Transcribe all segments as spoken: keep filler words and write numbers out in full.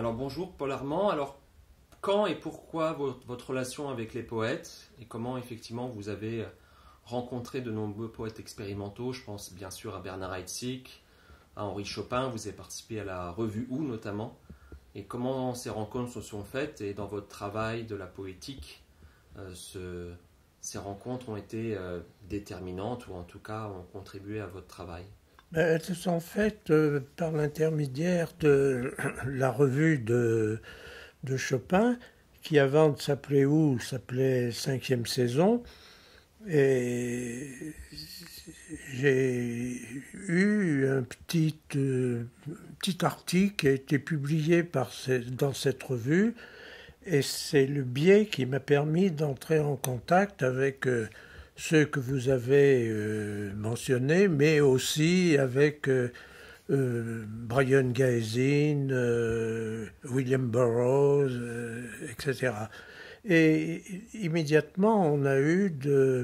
Alors bonjour Paul Armand, alors quand et pourquoi votre, votre relation avec les poètes et comment effectivement vous avez rencontré de nombreux poètes expérimentaux, je pense bien sûr à Bernard Heidsieck, à Henri Chopin, vous avez participé à la revue O notamment, et comment ces rencontres se sont faites et dans votre travail de la poétique, euh, ce, ces rencontres ont été euh, déterminantes ou en tout cas ont contribué à votre travail. Elles se sont faites euh, par l'intermédiaire de la revue de, de Chopin, qui avant de s'appeler Ou s'appelait Cinquième Saison. Et j'ai eu un petit, euh, petit article qui a été publié par ces, dans cette revue. Et c'est le biais qui m'a permis d'entrer en contact avec euh, ceux que vous avez euh, mentionnés, mais aussi avec euh, euh, Brian Gaezin, euh, William Burroughs, euh, et cetera. Et immédiatement, on a eu de,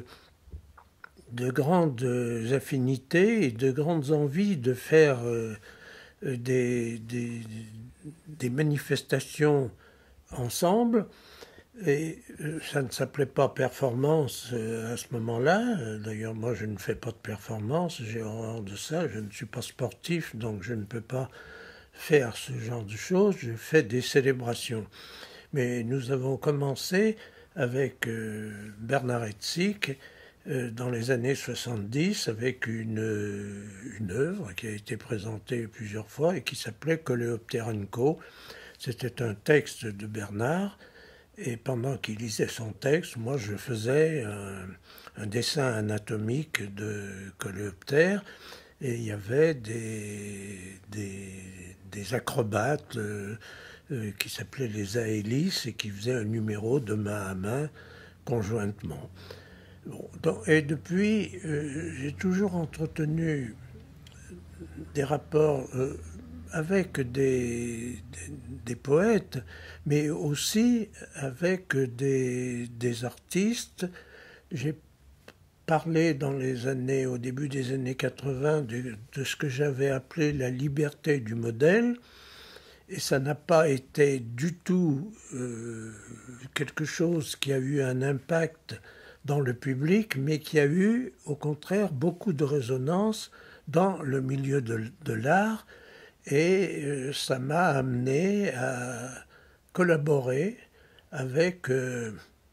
de grandes affinités et de grandes envies de faire euh, des, des, des manifestations ensemble. Et ça ne s'appelait pas performance à ce moment-là. D'ailleurs, moi, je ne fais pas de performance, j'ai horreur de ça. Je ne suis pas sportif, donc je ne peux pas faire ce genre de choses. Je fais des célébrations. Mais nous avons commencé avec euh, Bernard Heidsieck euh, dans les années soixante-dix avec une, une œuvre qui a été présentée plusieurs fois et qui s'appelait Coléoptère and Co. C'était un texte de Bernard, et pendant qu'il lisait son texte, moi je faisais un, un dessin anatomique de coléoptère, et il y avait des, des, des acrobates euh, euh, qui s'appelaient les aélis et qui faisaient un numéro de main à main conjointement. Bon, donc, et depuis, euh, j'ai toujours entretenu des rapports euh, avec des, des, des poètes, mais aussi avec des, des artistes. J'ai parlé dans les années, au début des années quatre-vingts, de, de ce que j'avais appelé la liberté du modèle, et ça n'a pas été du tout euh, quelque chose qui a eu un impact dans le public, mais qui a eu, au contraire, beaucoup de résonance dans le milieu de, de l'art. Et euh, ça m'a amené à collaborer avec euh,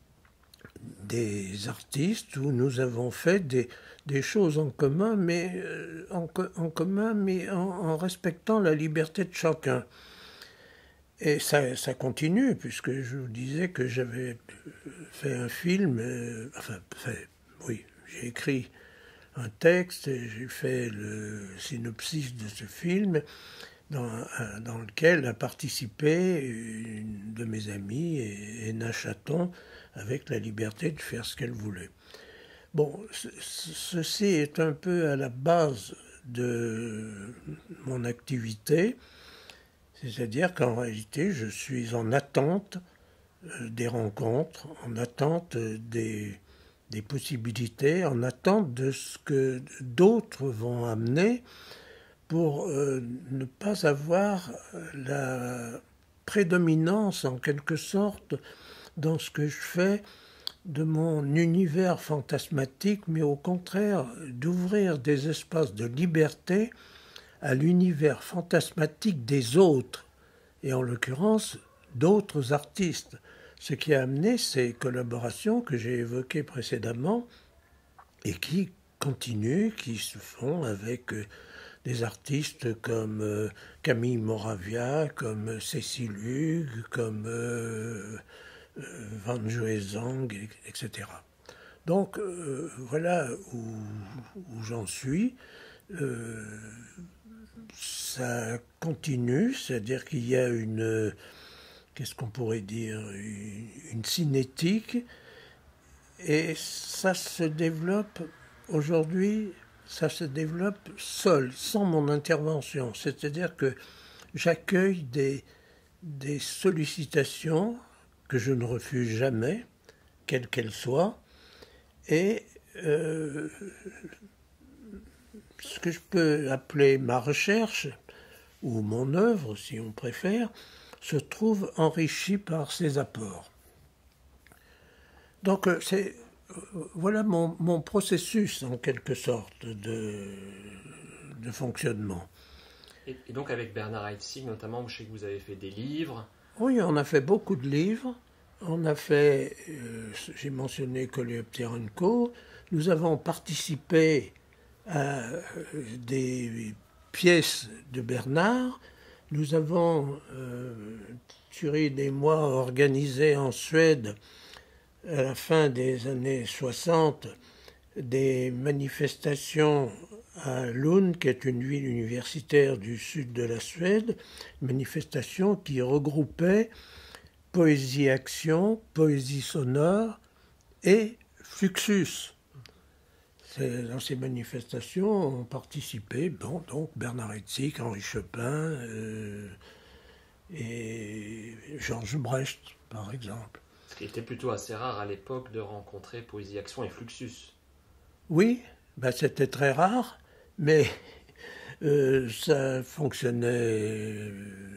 des artistes où nous avons fait des, des choses en commun, mais, euh, en, en commun, mais en, en respectant la liberté de chacun. Et ça, ça continue, puisque je vous disais que j'avais fait un film, euh, enfin, fait, oui, j'ai écrit un texte, et j'ai fait le synopsis de ce film, dans, dans lequel a participé une de mes amies, Hénin Chaton, avec la liberté de faire ce qu'elle voulait. Bon, ceci est un peu à la base de mon activité, c'est-à-dire qu'en réalité, je suis en attente des rencontres, en attente des, des possibilités, en attente de ce que d'autres vont amener, pour euh, ne pas avoir la prédominance, en quelque sorte, dans ce que je fais de mon univers fantasmatique, mais au contraire d'ouvrir des espaces de liberté à l'univers fantasmatique des autres, et en l'occurrence d'autres artistes. Ce qui a amené ces collaborations que j'ai évoquées précédemment et qui continuent, qui se font avec euh, des artistes comme euh, Camille Moravia, comme Cécile Hugues, comme euh, euh, Van Joezang, et cetera. Donc euh, voilà où, où j'en suis. Euh, ça continue, c'est-à-dire qu'il y a une, qu'est-ce qu'on pourrait dire, une, une cinétique, et ça se développe aujourd'hui. Ça se développe seul, sans mon intervention. C'est-à-dire que j'accueille des, des sollicitations que je ne refuse jamais, quelles qu'elles soient, et euh, ce que je peux appeler ma recherche, ou mon œuvre, si on préfère, se trouve enrichi par ces apports. Donc c'est, voilà mon, mon processus en quelque sorte de, de fonctionnement. Et, et donc avec Bernard Heidsieck notamment, je sais que vous avez fait des livres. Oui, on a fait beaucoup de livres. On a fait, euh, j'ai mentionné Coléoptère et Co. Nous avons participé à des pièces de Bernard. Nous avons, euh, Turid et moi, organisé en Suède, à la fin des années soixante, des manifestations à Lund, qui est une ville universitaire du sud de la Suède, manifestations qui regroupaient poésie-action, poésie sonore et Fluxus. Dans ces manifestations ont participé bon, donc Bernard Heidsieck, Henri Chopin euh, et Georges Brecht, par exemple. Ce qui était plutôt assez rare à l'époque de rencontrer Poésie-Action et Fluxus. Oui, ben c'était très rare, mais euh, ça fonctionnait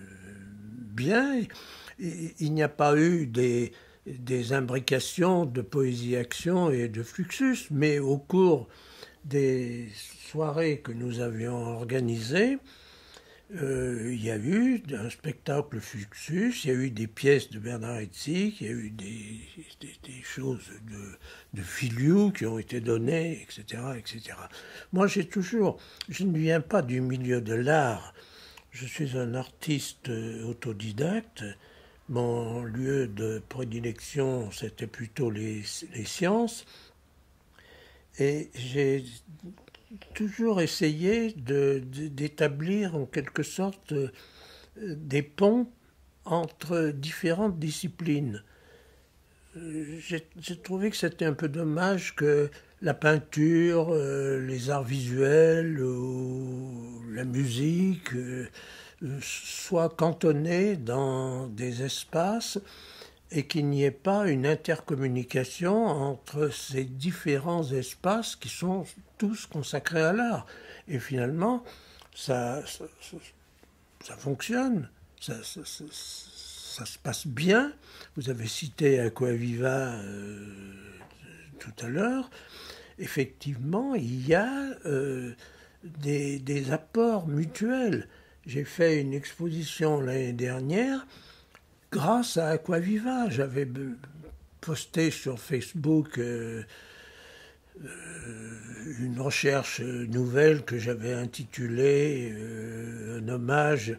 bien. Il n'y a pas eu des, des imbrications de Poésie-Action et de Fluxus, mais au cours des soirées que nous avions organisées, euh, il y a eu un spectacle Fluxus, il y a eu des pièces de Bernard Heidsieck, il y a eu des, des, des choses de, de Filiou qui ont été données, et cetera, et cetera. Moi, j'ai toujours, je ne viens pas du milieu de l'art, je suis un artiste autodidacte. Mon lieu de prédilection, c'était plutôt les, les sciences. Et j'ai toujours essayé de, de, d'établir en quelque sorte des ponts entre différentes disciplines. J'ai, j'ai trouvé que c'était un peu dommage que la peinture, euh, les arts visuels, ou la musique euh, soient cantonnés dans des espaces et qu'il n'y ait pas une intercommunication entre ces différents espaces qui sont tous consacrés à l'art. Et finalement, ça, ça, ça, ça fonctionne, ça, ça, ça, ça se passe bien. Vous avez cité Aquaviva euh, tout à l'heure. Effectivement, il y a euh, des, des apports mutuels. J'ai fait une exposition l'année dernière grâce à Aquaviva. J'avais posté sur Facebook euh, euh, une recherche nouvelle que j'avais intitulée euh, un hommage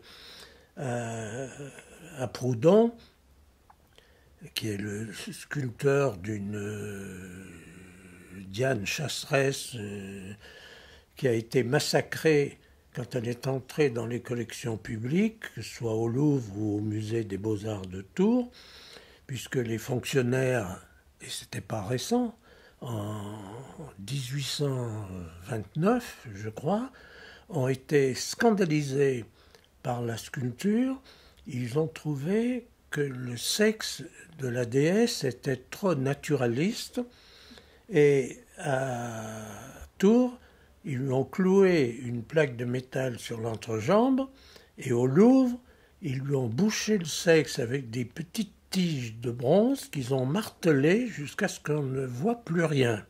à, à Proudhon, qui est le sculpteur d'une euh, Diane Chasseresse euh, qui a été massacrée quand elle est entrée dans les collections publiques, que ce soit au Louvre ou au musée des Beaux-Arts de Tours, puisque les fonctionnaires, et c'était pas récent, en dix-huit cent vingt-neuf, je crois, ont été scandalisés par la sculpture. Ils ont trouvé que le sexe de la déesse était trop naturaliste, et à Tours, ils lui ont cloué une plaque de métal sur l'entrejambe, et au Louvre, ils lui ont bouché le sexe avec des petites tiges de bronze qu'ils ont martelées jusqu'à ce qu'on ne voit plus rien.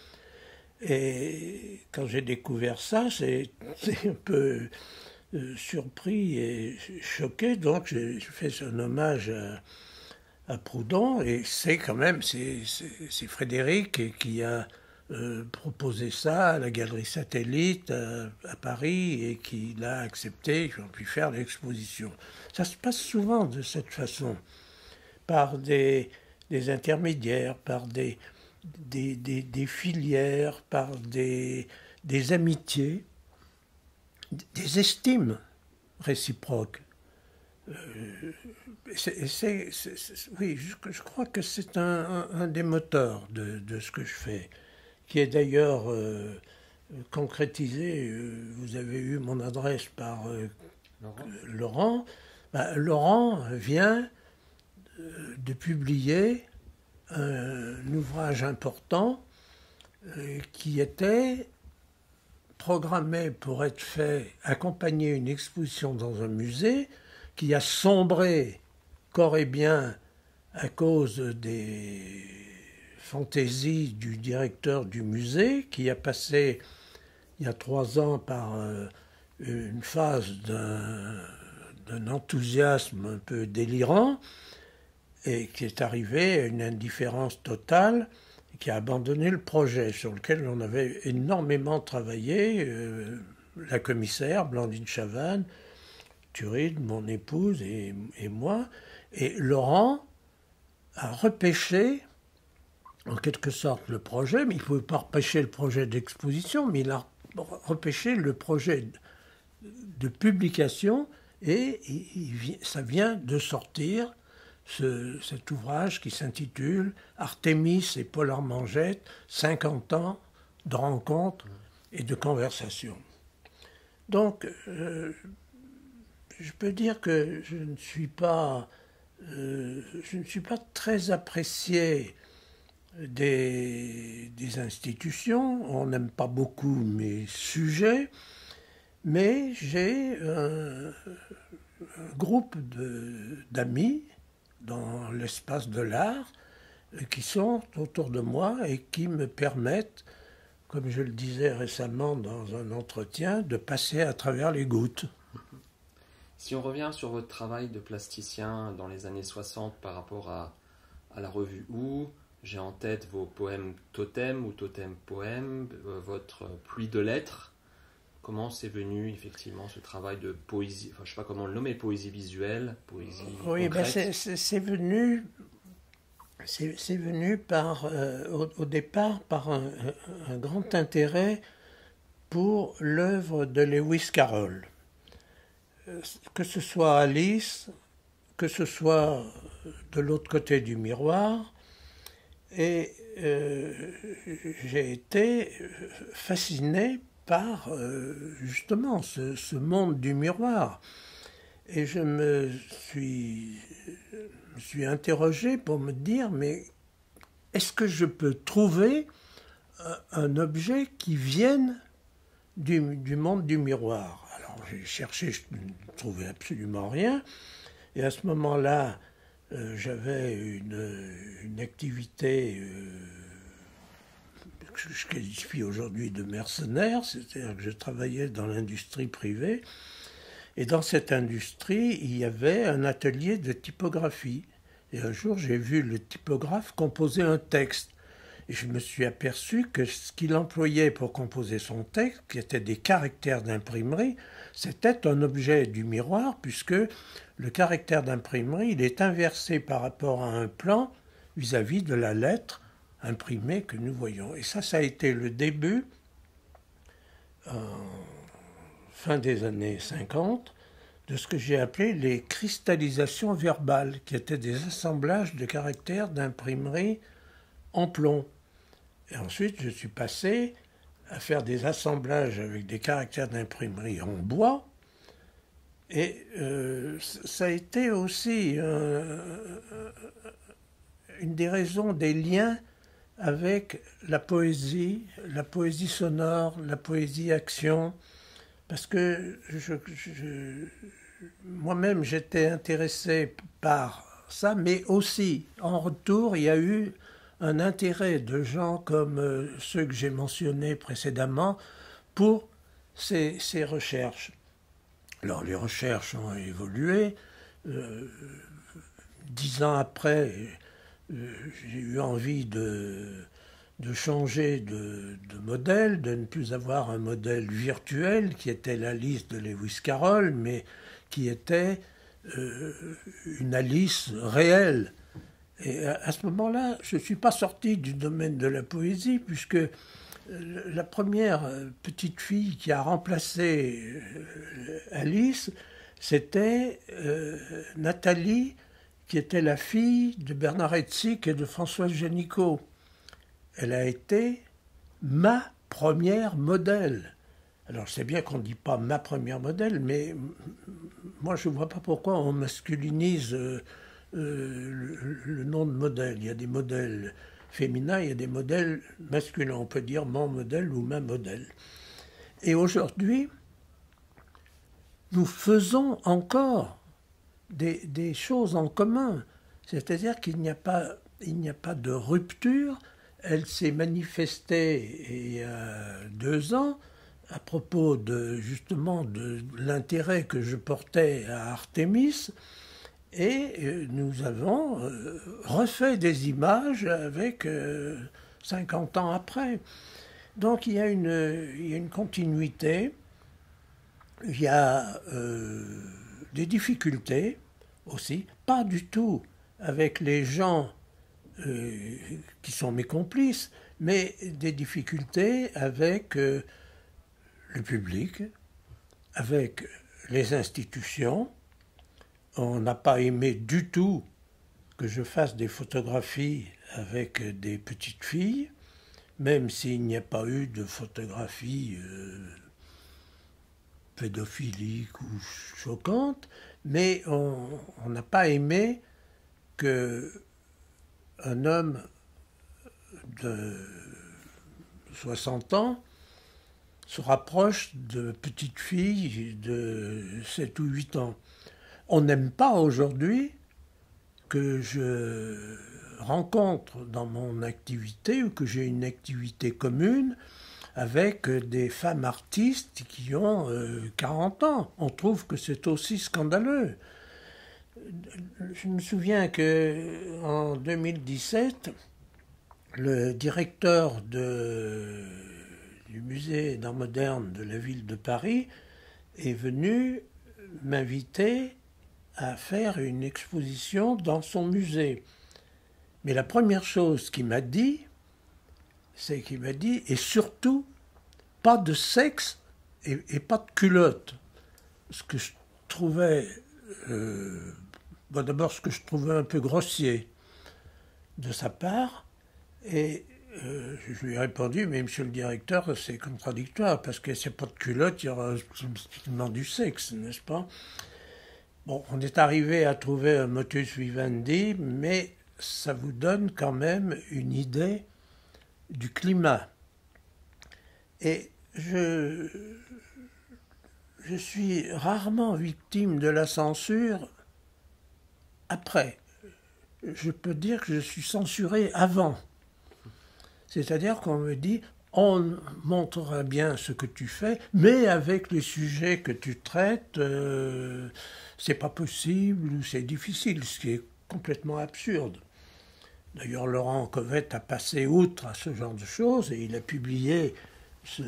Et quand j'ai découvert ça, j'ai été un peu euh, surpris et choqué, donc j'ai fait un hommage à, à Proudhon, et c'est quand même, c'est, c'est, c'est Frédéric qui a Euh, proposé ça à la Galerie Satellite à, à Paris et qui l'a accepté, ils ont pu faire l'exposition. Ça se passe souvent de cette façon, par des, des intermédiaires, par des, des, des, des filières, par des, des amitiés, des estimes réciproques. Euh, c'est, c'est, c'est, c'est, oui, je, je crois que c'est un, un, un des moteurs de, de ce que je fais, qui est d'ailleurs euh, concrétisé. Euh, vous avez eu mon adresse par euh, Laurent. Laurent. Ben, Laurent vient euh, de publier un, un ouvrage important euh, qui était programmé pour être fait, accompagner une exposition dans un musée, qui a sombré corps et bien à cause des fantaisies du directeur du musée qui a passé il y a trois ans par euh, une phase d'un, d'un enthousiasme un peu délirant et qui est arrivé à une indifférence totale et qui a abandonné le projet sur lequel on avait énormément travaillé, euh, la commissaire Blandine Chavannes, Turide, mon épouse et, et moi. Et Laurent a repêché en quelque sorte le projet, mais il ne pouvait pas repêcher le projet d'exposition, mais il a repêché le projet de publication et il, il, ça vient de sortir, ce, cet ouvrage qui s'intitule Artémis et Paul Armangette, cinquante ans de rencontres et de conversations. Donc, euh, je peux dire que je ne suis pas, euh, je ne suis pas très apprécié Des, des institutions, on n'aime pas beaucoup mes sujets, mais j'ai un, un groupe de, d'amis dans l'espace de l'art qui sont autour de moi et qui me permettent, comme je le disais récemment dans un entretien, de passer à travers les gouttes. Si on revient sur votre travail de plasticien dans les années soixante par rapport à, à la revue Où, j'ai en tête vos poèmes totem ou totem poèmes, euh, votre pluie de lettres. Comment c'est venu effectivement ce travail de poésie, enfin je ne sais pas comment le nommer, poésie visuelle, poésie Oui, ben concrète. c'est, c'est, c'est venu, c'est, c'est venu par, euh, au, au départ par un, un grand intérêt pour l'œuvre de Lewis Carroll. Que ce soit Alice, que ce soit de l'autre côté du miroir. Et euh, j'ai été fasciné par euh, justement ce, ce monde du miroir. Et je me suis, me suis interrogé pour me dire, mais est-ce que je peux trouver un, un objet qui vienne du, du monde du miroir? Alors j'ai cherché, je ne trouvais absolument rien. Et à ce moment-là, Euh, j'avais une, une activité euh, que je qualifie aujourd'hui de mercenaire, c'est-à-dire que je travaillais dans l'industrie privée, et dans cette industrie, il y avait un atelier de typographie. Et un jour, j'ai vu le typographe composer un texte. Et je me suis aperçu que ce qu'il employait pour composer son texte, qui étaient des caractères d'imprimerie, c'était un objet du miroir, puisque le caractère d'imprimerie, il est inversé par rapport à un plan vis-à-vis de la lettre imprimée que nous voyons. Et ça, ça a été le début, en fin des années cinquante, de ce que j'ai appelé les cristallisations verbales, qui étaient des assemblages de caractères d'imprimerie en plomb. Et ensuite, je suis passé à faire des assemblages avec des caractères d'imprimerie en bois. Et euh, ça a été aussi euh, une des raisons des liens avec la poésie, la poésie sonore, la poésie action, parce que je, je, moi-même j'étais intéressé par ça, mais aussi en retour il y a eu un intérêt de gens comme euh, ceux que j'ai mentionnés précédemment pour ces, ces recherches. Alors les recherches ont évolué. Euh, dix ans après, euh, j'ai eu envie de, de changer de, de modèle, de ne plus avoir un modèle virtuel qui était la liste de Lewis Carroll, mais qui était euh, une Alice réelle. Et à, à ce moment-là, je ne suis pas sorti du domaine de la poésie, puisque la première petite fille qui a remplacé Alice, c'était euh, Nathalie, qui était la fille de Bernard Heitzik et de Françoise Génicot. Elle a été ma première modèle. Alors je sais bien qu'on ne dit pas ma première modèle, mais moi je ne vois pas pourquoi on masculinise euh, euh, le, le nom de modèle. Il y a des modèles féminins, il y a des modèles masculins. On peut dire mon modèle ou ma modèle. Et aujourd'hui, nous faisons encore des, des choses en commun. C'est-à-dire qu'il n'y a pas, il n'y a pas de rupture. Elle s'est manifestée il y a deux ans à propos de, justement de l'intérêt que je portais à Artémis. Et nous avons refait des images avec cinquante ans après. Donc il y a une, il y a une continuité, il y a euh, des difficultés aussi, pas du tout avec les gens euh, qui sont mes complices, mais des difficultés avec euh, le public, avec les institutions. On n'a pas aimé du tout que je fasse des photographies avec des petites filles, même s'il n'y a pas eu de photographies euh, pédophiliques ou choquantes, mais on n'a pas aimé qu'un homme de soixante ans se rapproche de petites filles de sept ou huit ans. On n'aime pas aujourd'hui que je rencontre dans mon activité ou que j'ai une activité commune avec des femmes artistes qui ont euh, quarante ans. On trouve que c'est aussi scandaleux. Je me souviens qu'en deux mille dix-sept, le directeur de, du musée d'art moderne de la ville de Paris est venu m'inviter à faire une exposition dans son musée. Mais la première chose qu'il m'a dit, c'est qu'il m'a dit, et surtout, pas de sexe et, et pas de culotte. Ce que je trouvais, euh, bon, d'abord ce que je trouvais un peu grossier de sa part, et euh, je lui ai répondu, mais monsieur le directeur, c'est contradictoire, parce que s'il n'y a pas de culotte, il y aura simplement du sexe, n'est-ce pas ? Bon, on est arrivé à trouver un motus vivendi, mais ça vous donne quand même une idée du climat. Et je, je suis rarement victime de la censure après. Je peux dire que je suis censuré avant. C'est-à-dire qu'on me dit, on montrera bien ce que tu fais, mais avec les sujets que tu traites, euh, c'est pas possible ou c'est difficile, ce qui est complètement absurde. D'ailleurs, Laurent Covette a passé outre à ce genre de choses et il a publié ce,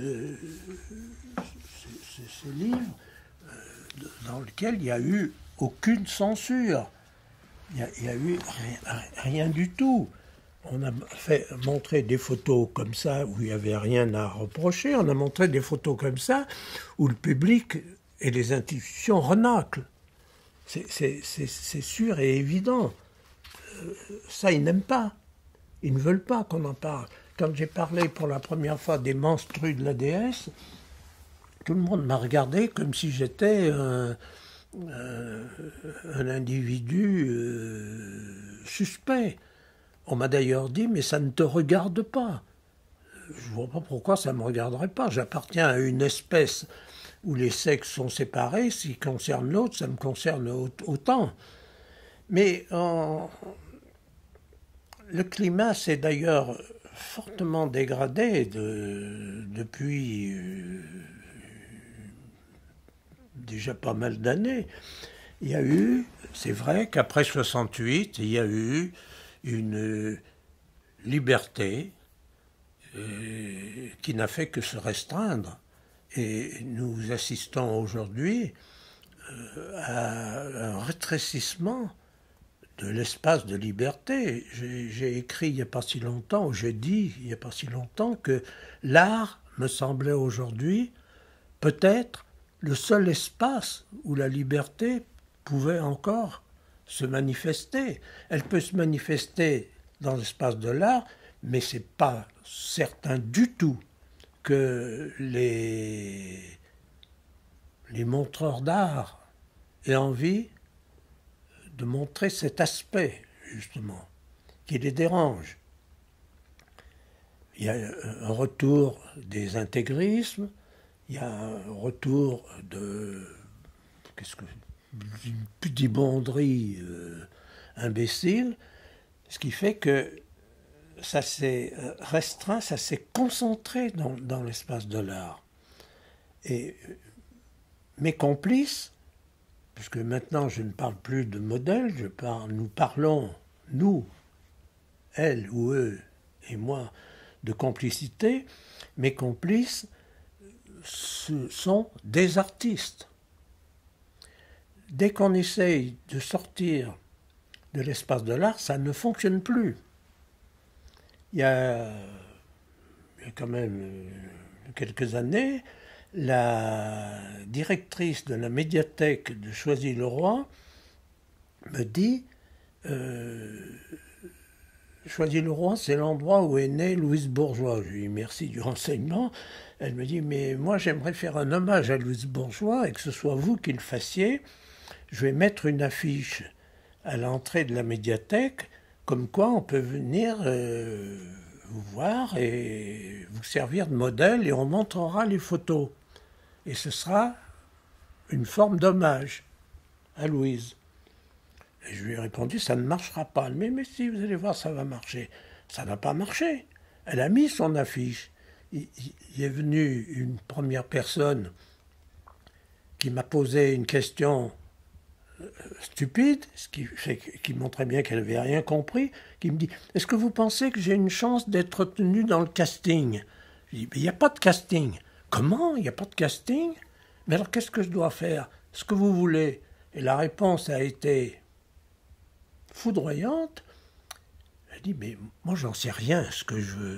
ce, ce livre euh, dans lequel il n'y a eu aucune censure. Il n'y a, il y a eu rien, rien du tout. On a fait montrer des photos comme ça où il n'y avait rien à reprocher. On a montré des photos comme ça où le public et les institutions renaclent. C'est, c'est, c'est, c'est sûr et évident. Euh, ça, ils n'aiment pas. Ils ne veulent pas qu'on en parle. Quand j'ai parlé pour la première fois des menstrues de la déesse, tout le monde m'a regardé comme si j'étais un, un, un individu euh, suspect. On m'a d'ailleurs dit, mais ça ne te regarde pas. Je ne vois pas pourquoi ça ne me regarderait pas. J'appartiens à une espèce où les sexes sont séparés. S'il concerne l'autre, ça me concerne autant. Mais en... le climat s'est d'ailleurs fortement dégradé de... depuis euh... déjà pas mal d'années. Il y a eu, c'est vrai qu'après soixante-huit, il y a eu une liberté euh, qui n'a fait que se restreindre. Et nous assistons aujourd'hui euh, à un rétrécissement de l'espace de liberté. J'ai, j'ai écrit il n'y a pas si longtemps, j'ai dit il n'y a pas si longtemps que l'art me semblait aujourd'hui peut-être le seul espace où la liberté pouvait encore se manifester. Elle peut se manifester dans l'espace de l'art, mais ce n'est pas certain du tout que les, les montreurs d'art aient envie de montrer cet aspect, justement, qui les dérange. Il y a un retour des intégrismes, il y a un retour de... Qu'est-ce que d'une pudibonderie euh, imbécile, ce qui fait que ça s'est restreint, ça s'est concentré dans, dans l'espace de l'art. Et mes complices, puisque maintenant je ne parle plus de modèle, je parle, nous parlons, nous, elle ou eux et moi, de complicité, mes complices ce sont des artistes. Dès qu'on essaye de sortir de l'espace de l'art, ça ne fonctionne plus. Il y a, il y a quand même euh, quelques années, la directrice de la médiathèque de Choisy-le-Roi me dit euh, Choisy-le-Roi, c'est l'endroit où est née Louise Bourgeois. Je lui dis merci du renseignement. Elle me dit mais moi j'aimerais faire un hommage à Louise Bourgeois et que ce soit vous qui le fassiez. Je vais mettre une affiche à l'entrée de la médiathèque, comme quoi on peut venir euh, vous voir et vous servir de modèle et on montrera les photos. Et ce sera une forme d'hommage à Louise. Et je lui ai répondu, ça ne marchera pas. Mais, mais si, vous allez voir, ça va marcher. Ça n'a pas marché. Elle a mis son affiche. Il, il est venu une première personne qui m'a posé une question stupide, ce qui, fait, qui montrait bien qu'elle n'avait rien compris, qui me dit « Est-ce que vous pensez que j'ai une chance d'être retenu dans le casting ?» Je dis « Il n'y a pas de casting. » « Comment ? Il n'y a pas de casting ? Mais alors qu'est-ce que je dois faire ? Ce que vous voulez ?» Et la réponse a été foudroyante. Elle dit « Mais moi, j'en sais rien, ce que je veux. »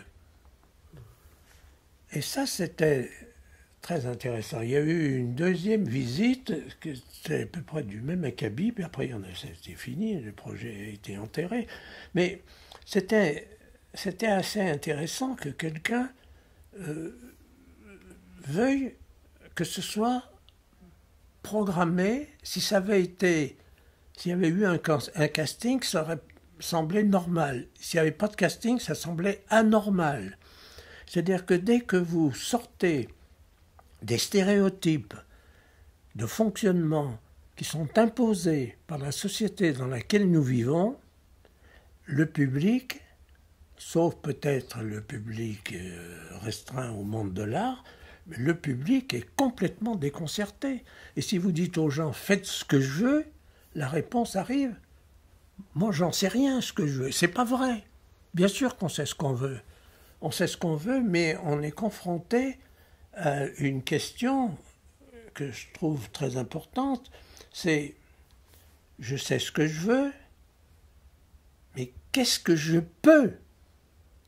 Et ça, c'était très intéressant. Il y a eu une deuxième visite, c'était à peu près du même acabit, puis après, c'était fini, le projet a été enterré. Mais c'était, c'était assez intéressant que quelqu'un euh, veuille que ce soit programmé. Si ça avait été, s'il y avait eu un, un casting, ça aurait semblé normal. S'il n'y avait pas de casting, ça semblait anormal. C'est-à-dire que dès que vous sortez des stéréotypes de fonctionnement qui sont imposés par la société dans laquelle nous vivons, le public, sauf peut-être le public restreint au monde de l'art, le public est complètement déconcerté. Et si vous dites aux gens « faites ce que je veux », la réponse arrive « moi j'en sais rien ce que je veux ». C'est pas vrai. Bien sûr qu'on sait ce qu'on veut. On sait ce qu'on veut, mais on est confronté à une question que je trouve très importante, c'est je sais ce que je veux, mais qu'est-ce que je peux faire ?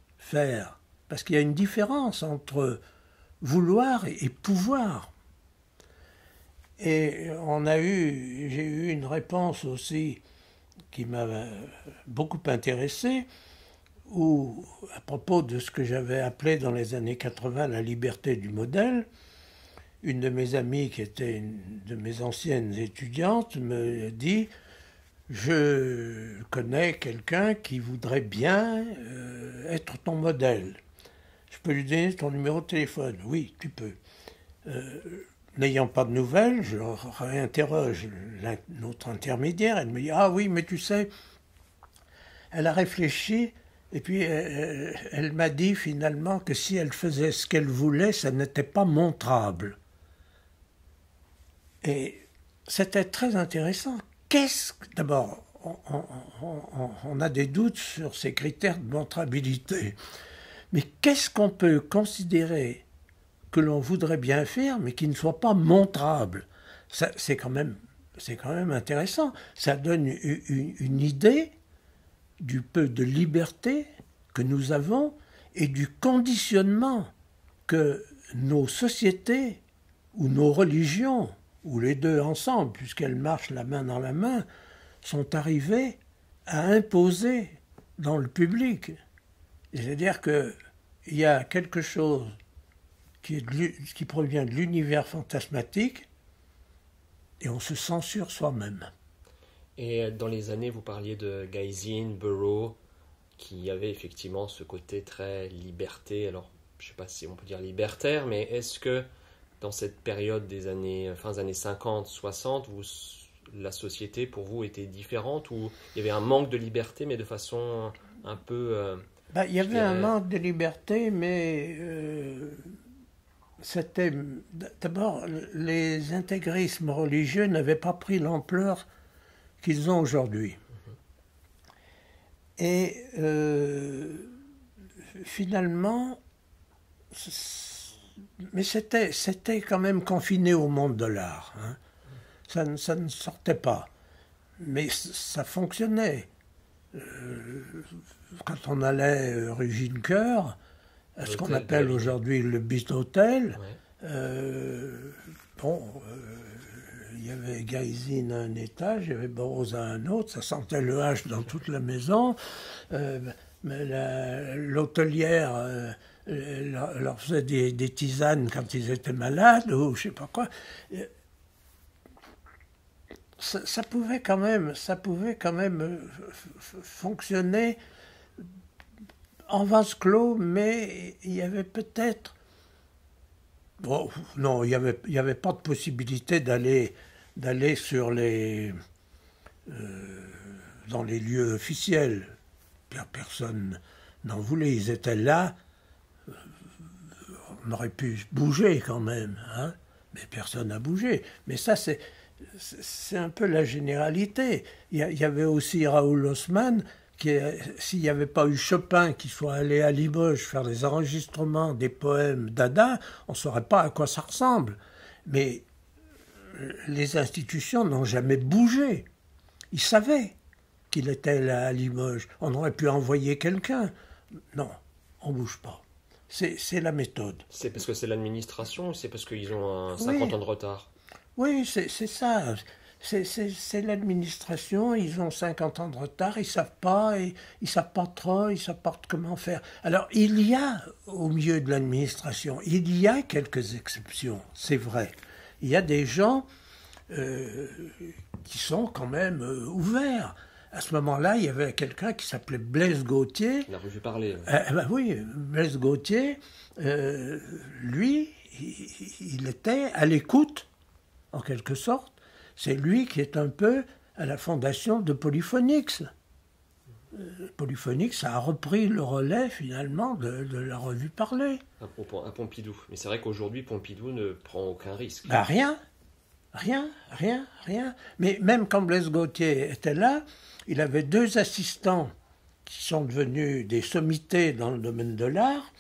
Parce qu'il y a une différence entre vouloir et pouvoir. Et on a eu, j'ai eu une réponse aussi qui m'a beaucoup intéressé, où, à propos de ce que j'avais appelé dans les années quatre-vingts la liberté du modèle, une de mes amies, qui était une de mes anciennes étudiantes, me dit « Je connais quelqu'un qui voudrait bien euh, être ton modèle. Je peux lui donner ton numéro de téléphone ?» « Oui, tu peux. Euh, » N'ayant pas de nouvelles, je réinterroge notre intermédiaire. Elle me dit « Ah oui, mais tu sais, elle a réfléchi. » Et puis, elle, elle m'a dit finalement que si elle faisait ce qu'elle voulait, ça n'était pas montrable. Et c'était très intéressant. Qu'est-ce que... D'abord, on, on, on, on a des doutes sur ces critères de montrabilité. Mais qu'est-ce qu'on peut considérer que l'on voudrait bien faire, mais qui ne soit pas montrable ? Ça, c'est quand même, c'est quand même intéressant. Ça donne une, une, une idée du peu de liberté que nous avons et du conditionnement que nos sociétés ou nos religions, ou les deux ensemble, puisqu'elles marchent la main dans la main, sont arrivées à imposer dans le public. C'est-à-dire qu'il y a quelque chose qui, est de, qui provient de l'univers fantasmatique et on se censure soi-même. Et dans les années, vous parliez de Gysin, Burroughs, qui avait effectivement ce côté très liberté. Alors, je ne sais pas si on peut dire libertaire, mais est-ce que dans cette période des années, fin des années cinquante, soixante, vous la société pour vous était différente, ou il y avait un manque de liberté, mais de façon un peu... Euh, ben, il y avait dirais... un manque de liberté, mais euh, c'était... D'abord, les intégrismes religieux n'avaient pas pris l'ampleur qu'ils ont aujourd'hui. Mm-hmm. Et euh, finalement... Mais c'était, c'était quand même confiné au monde de l'art. Hein. Ça, ça ne sortait pas. Mais ça fonctionnait. Euh, quand on allait rue Gincoeur, à ce qu'on appelle aujourd'hui le Bit-Hôtel, ouais. euh, bon, il euh, y avait Gaisine à un étage, il y avait Burroughs à un autre, ça sentait le hache dans toute la maison. Euh, mais la, l'hôtelière... Euh, leur, leur faisait des, des tisanes quand ils étaient malades ou je sais pas quoi. Ça, ça pouvait quand même, ça pouvait quand même fonctionner en vase clos, mais il y avait peut-être, bon, non, il y avait, il y avait pas de possibilité d'aller, d'aller sur les, euh, dans les lieux officiels. Personne n'en voulait, ils étaient là. On aurait pu bouger quand même, hein, mais personne n'a bougé. Mais ça, c'est, c'est un peu la généralité. Il y, y avait aussi Raoul Haussmann, qui, s'il n'y avait pas eu Chopin qui soit allé à Limoges faire des enregistrements des poèmes d'Ada, on ne saurait pas à quoi ça ressemble. Mais les institutions n'ont jamais bougé. Ils savaient qu'il était là à Limoges. On aurait pu envoyer quelqu'un. Non, on ne bouge pas. C'est, c'est la méthode. C'est parce que c'est l'administration ou c'est parce qu'ils ont un cinquante oui. ans de retard? Oui, c'est, c'est ça. C'est, c'est, c'est l'administration, ils ont cinquante ans de retard, ils ne savent pas, et, ils ne savent pas trop, ils ne savent pas comment faire. Alors, il y a, au milieu de l'administration, il y a quelques exceptions, c'est vrai. Il y a des gens euh, qui sont quand même euh, ouverts. À ce moment-là, il y avait quelqu'un qui s'appelait Blaise Gauthier. Il a revu parler. Euh, ben oui, Blaise Gauthier, euh, lui, il, il était à l'écoute, en quelque sorte. C'est lui qui est un peu à la fondation de Polyphonix. Euh, Polyphonix a repris le relais, finalement, de, de la revue Parler. À, à Pompidou. Mais c'est vrai qu'aujourd'hui, Pompidou ne prend aucun risque. Ben rien, rien, rien, rien. Mais même quand Blaise Gauthier était là, il avait deux assistants qui sont devenus des sommités dans le domaine de l'art,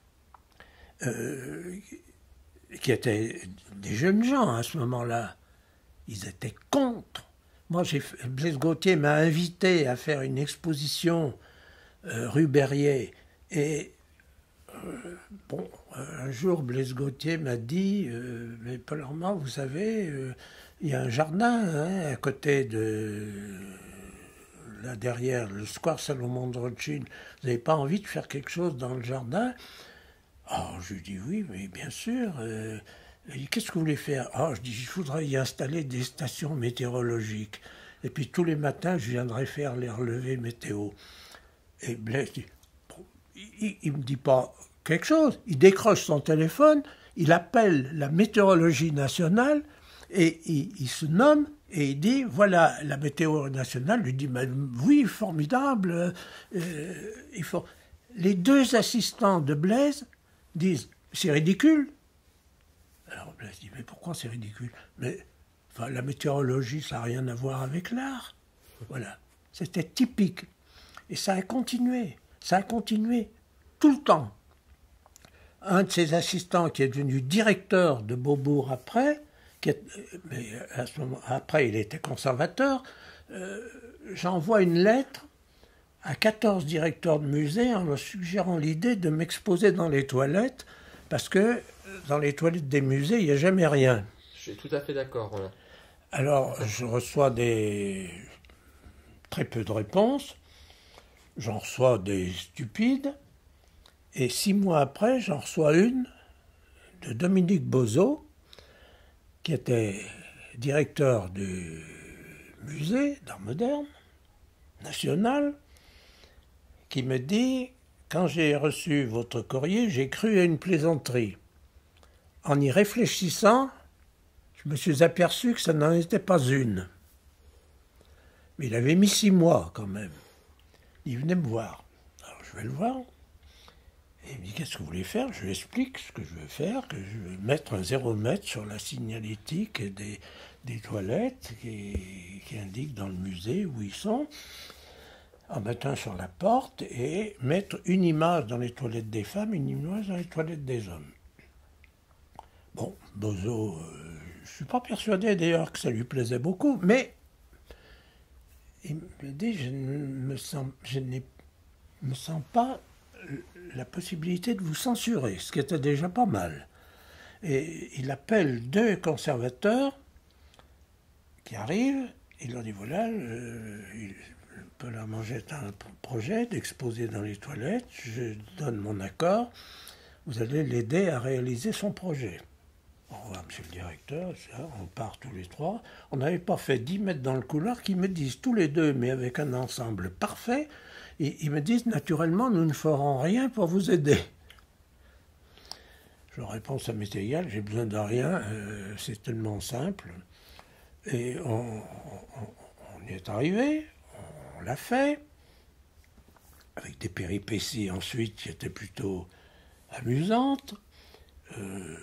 euh, qui étaient des jeunes gens à ce moment-là. Ils étaient contre. Moi, j'ai, Blaise Gauthier m'a invité à faire une exposition euh, rue Berrier. Et euh, bon, un jour, Blaise Gauthier m'a dit euh, « Mais Paul Armand, vous savez, euh, il y a un jardin hein, à côté de... là derrière, le square Salomon de Rothschild. Vous n'avez pas envie de faire quelque chose dans le jardin ?» Oh, je lui dis « Oui, mais bien sûr. Euh, » Il dit, qu'est-ce que vous voulez faire? Ah, je dis, je voudrais y installer des stations météorologiques. Et puis tous les matins, je viendrai faire les relevés météo. Et Blaise dit, bon, il ne me dit pas quelque chose. Il décroche son téléphone, il appelle la météorologie nationale, et il, il se nomme, et il dit, voilà, la météo nationale lui dit, mais, oui, formidable. Euh, il faut... Les deux assistants de Blaise disent, c'est ridicule. Alors Blaise dit, mais pourquoi c'est ridicule? Mais enfin, la météorologie, ça n'a rien à voir avec l'art. Voilà, c'était typique. Et ça a continué, ça a continué tout le temps. Un de ses assistants qui est devenu directeur de Beaubourg après, qui est, mais à ce moment, après il était conservateur, euh, j'envoie une lettre à quatorze directeurs de musées en leur suggérant l'idée de m'exposer dans les toilettes, parce que dans les toilettes des musées, il n'y a jamais rien. Je suis tout à fait d'accord. Voilà. Alors, je reçois des... très peu de réponses. J'en reçois des stupides. Et six mois après, j'en reçois une de Dominique Bozo, qui était directeur du musée d'art moderne national, qui me dit... Quand j'ai reçu votre courrier, j'ai cru à une plaisanterie. En y réfléchissant, je me suis aperçu que ça n'en était pas une. Mais il avait mis six mois quand même. Il venait me voir. Alors je vais le voir. Et il me dit, qu'est-ce que vous voulez faire? Je lui explique ce que je veux faire, que je veux mettre un zéromètre sur la signalétique des, des toilettes qui, qui indiquent dans le musée où ils sont, en mettant sur la porte et mettre une image dans les toilettes des femmes, une image dans les toilettes des hommes. Bon, Bozo, euh, je ne suis pas persuadé d'ailleurs que ça lui plaisait beaucoup, mais il me dit, je ne me sens, je n'ai, me sens pas la possibilité de vous censurer, ce qui était déjà pas mal. Et il appelle deux conservateurs qui arrivent, il leur dit, voilà, euh, il, Paul Armangette a un projet d'exposer dans les toilettes, je donne mon accord, vous allez l'aider à réaliser son projet. Au revoir, monsieur le directeur, ça, on part tous les trois. On n'avait pas fait dix mètres dans le couloir, qu'ils me disent tous les deux, mais avec un ensemble parfait, et ils me disent, naturellement, nous ne ferons rien pour vous aider. Je leur réponds, ça m'est égal, j'ai besoin de rien, euh, c'est tellement simple. Et on, on, on y est arrivé, on l'a fait, avec des péripéties ensuite qui étaient plutôt amusantes. Euh,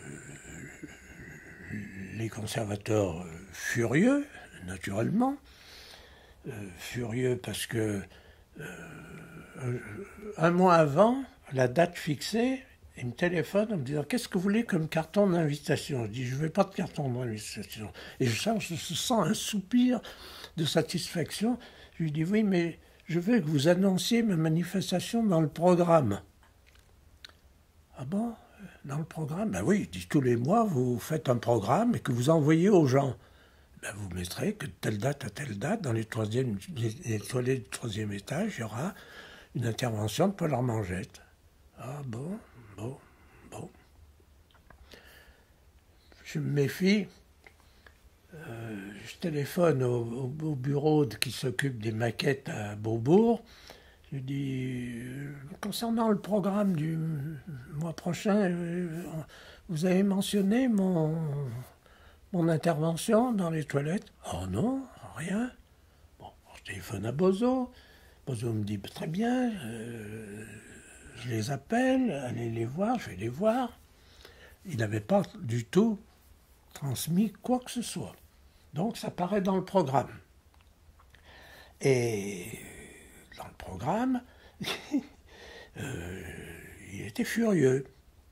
les conservateurs euh, furieux, naturellement, euh, furieux parce que euh, un mois avant, la date fixée, il me téléphone en me disant « Qu'est-ce que vous voulez comme carton d'invitation ?» Je dis « Je ne veux pas de carton d'invitation. » Et je sens, je sens un soupir de satisfaction. Je lui dis « Oui, mais je veux que vous annonciez ma manifestation dans le programme. » Ah bon? Dans le programme? Ben oui, dit tous les mois, vous faites un programme et que vous envoyez aux gens. Ben vous mettrez que de telle date à telle date, dans les, troisième, les toilettes du troisième étage, il y aura une intervention de Paul Armangette. Ah bon, bon, bon. Je me méfie. Euh, je téléphone au, au, au bureau qui s'occupe des maquettes à Beaubourg. Je dis, euh, concernant le programme du mois prochain, euh, vous avez mentionné mon, mon intervention dans les toilettes? Oh non, rien. Bon, je téléphone à Bozo. Bozo me dit, très bien, euh, je les appelle, allez les voir, je vais les voir. Il n'avait pas du tout transmis quoi que ce soit. Donc ça paraît dans le programme. Et dans le programme, euh, il était furieux.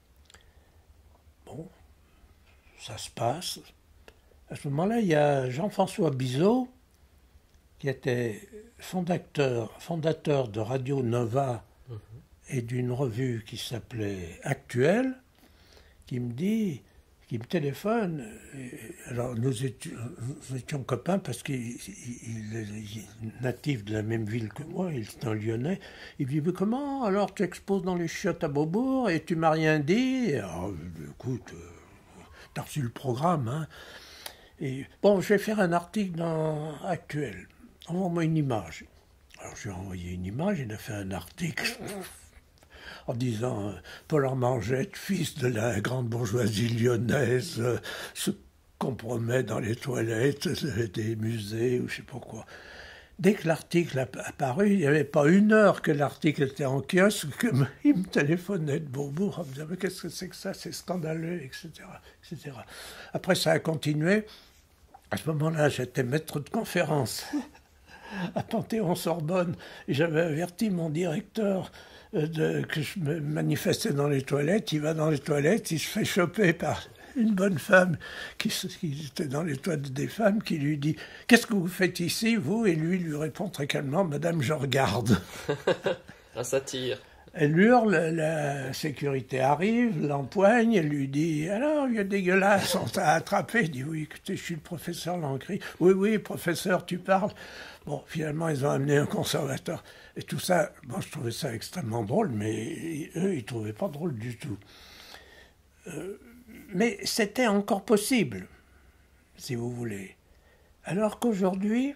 Bon, ça se passe. À ce moment-là, il y a Jean-François Bizot, qui était fondateur, fondateur de Radio Nova mmh. et d'une revue qui s'appelait Actuel, qui me dit, qui me téléphone. Alors nous étions, nous étions copains parce qu'il il, il est natif de la même ville que moi, il est un Lyonnais. Il me dit, mais comment alors tu exposes dans les chiottes à Beaubourg et tu m'as rien dit? Alors, écoute, euh, t'as reçu le programme, hein. Et bon, je vais faire un article dans Actuel. Envoie-moi une image. Alors je lui ai envoyé une image, il a fait un article en disant euh, Paul Armangette, fils de la grande bourgeoisie lyonnaise, euh, se compromet dans les toilettes des musées ou je sais pas quoi. Dès que l'article a apparu, il n'y avait pas une heure que l'article était en kiosque, qu'il me téléphonait de Beaubourg en me disant mais qu'est-ce que c'est que ça, c'est scandaleux, et cetera, et cetera. Après ça a continué. À ce moment-là, j'étais maître de conférence à Panthéon-Sorbonne et j'avais averti mon directeur de, que je me manifestais dans les toilettes. Il va dans les toilettes, il se fait choper par une bonne femme qui, qui était dans les toilettes des femmes, qui lui dit « Qu'est-ce que vous faites ici, vous ?» Et lui lui répond très calmement « Madame, je regarde. » Un satire. Elle hurle, la sécurité arrive, l'empoigne, elle lui dit « Alors, il y a dégueulasse, on t'a attrapé ?» Il dit « Oui, écoutez, je suis le professeur Lancry. »« Oui, oui, professeur, tu parles. » Bon, finalement, ils ont amené un conservateur. Et tout ça, bon, je trouvais ça extrêmement drôle, mais eux, ils ne trouvaient pas drôle du tout. Euh, mais c'était encore possible, si vous voulez. Alors qu'aujourd'hui,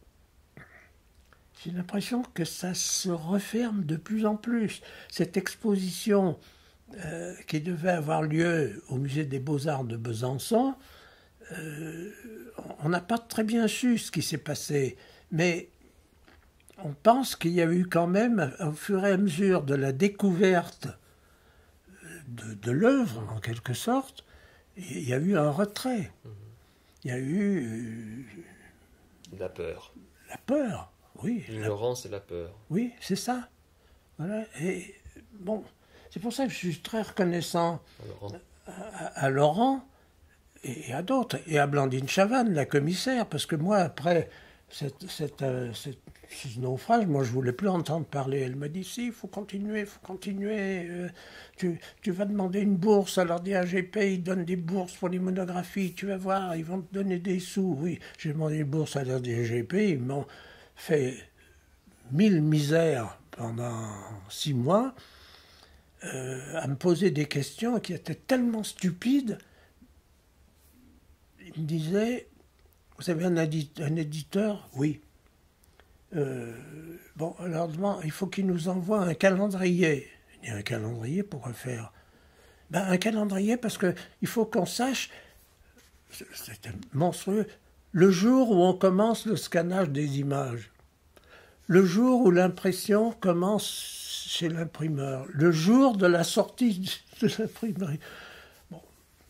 j'ai l'impression que ça se referme de plus en plus. Cette exposition euh, qui devait avoir lieu au musée des Beaux-Arts de Besançon, euh, on n'a pas très bien su ce qui s'est passé. Mais on pense qu'il y a eu quand même, au fur et à mesure de la découverte de, de l'œuvre, en quelque sorte, il y a eu un retrait. Il y a eu... Euh, la peur. La peur, oui. L'ignorance la... et la peur. Oui, c'est ça. Voilà. Et bon, c'est pour ça que je suis très reconnaissant Laurent. À, à Laurent et à d'autres, et à Blandine Chavannes, la commissaire, parce que moi, après cette, cette, euh, cette, ce naufrage, moi, je ne voulais plus entendre parler. Elle m'a dit, si, il faut continuer, il faut continuer. Euh, tu, tu vas demander une bourse, alors D A G P, ils donnent des bourses pour les monographies, tu vas voir, ils vont te donner des sous. Oui, j'ai demandé une bourse à la D A G P, ils m'ont fait mille misères pendant six mois, euh, à me poser des questions qui étaient tellement stupides. Il me disait, vous avez un, un éditeur? Oui. Euh, bon, alors il faut qu'il nous envoie un calendrier. Il y a un calendrier, pourquoi faire? Ben, un calendrier parce qu'il faut qu'on sache, c'était monstrueux, le jour où on commence le scannage des images, le jour où l'impression commence chez l'imprimeur, le jour de la sortie de l'imprimerie. Bon.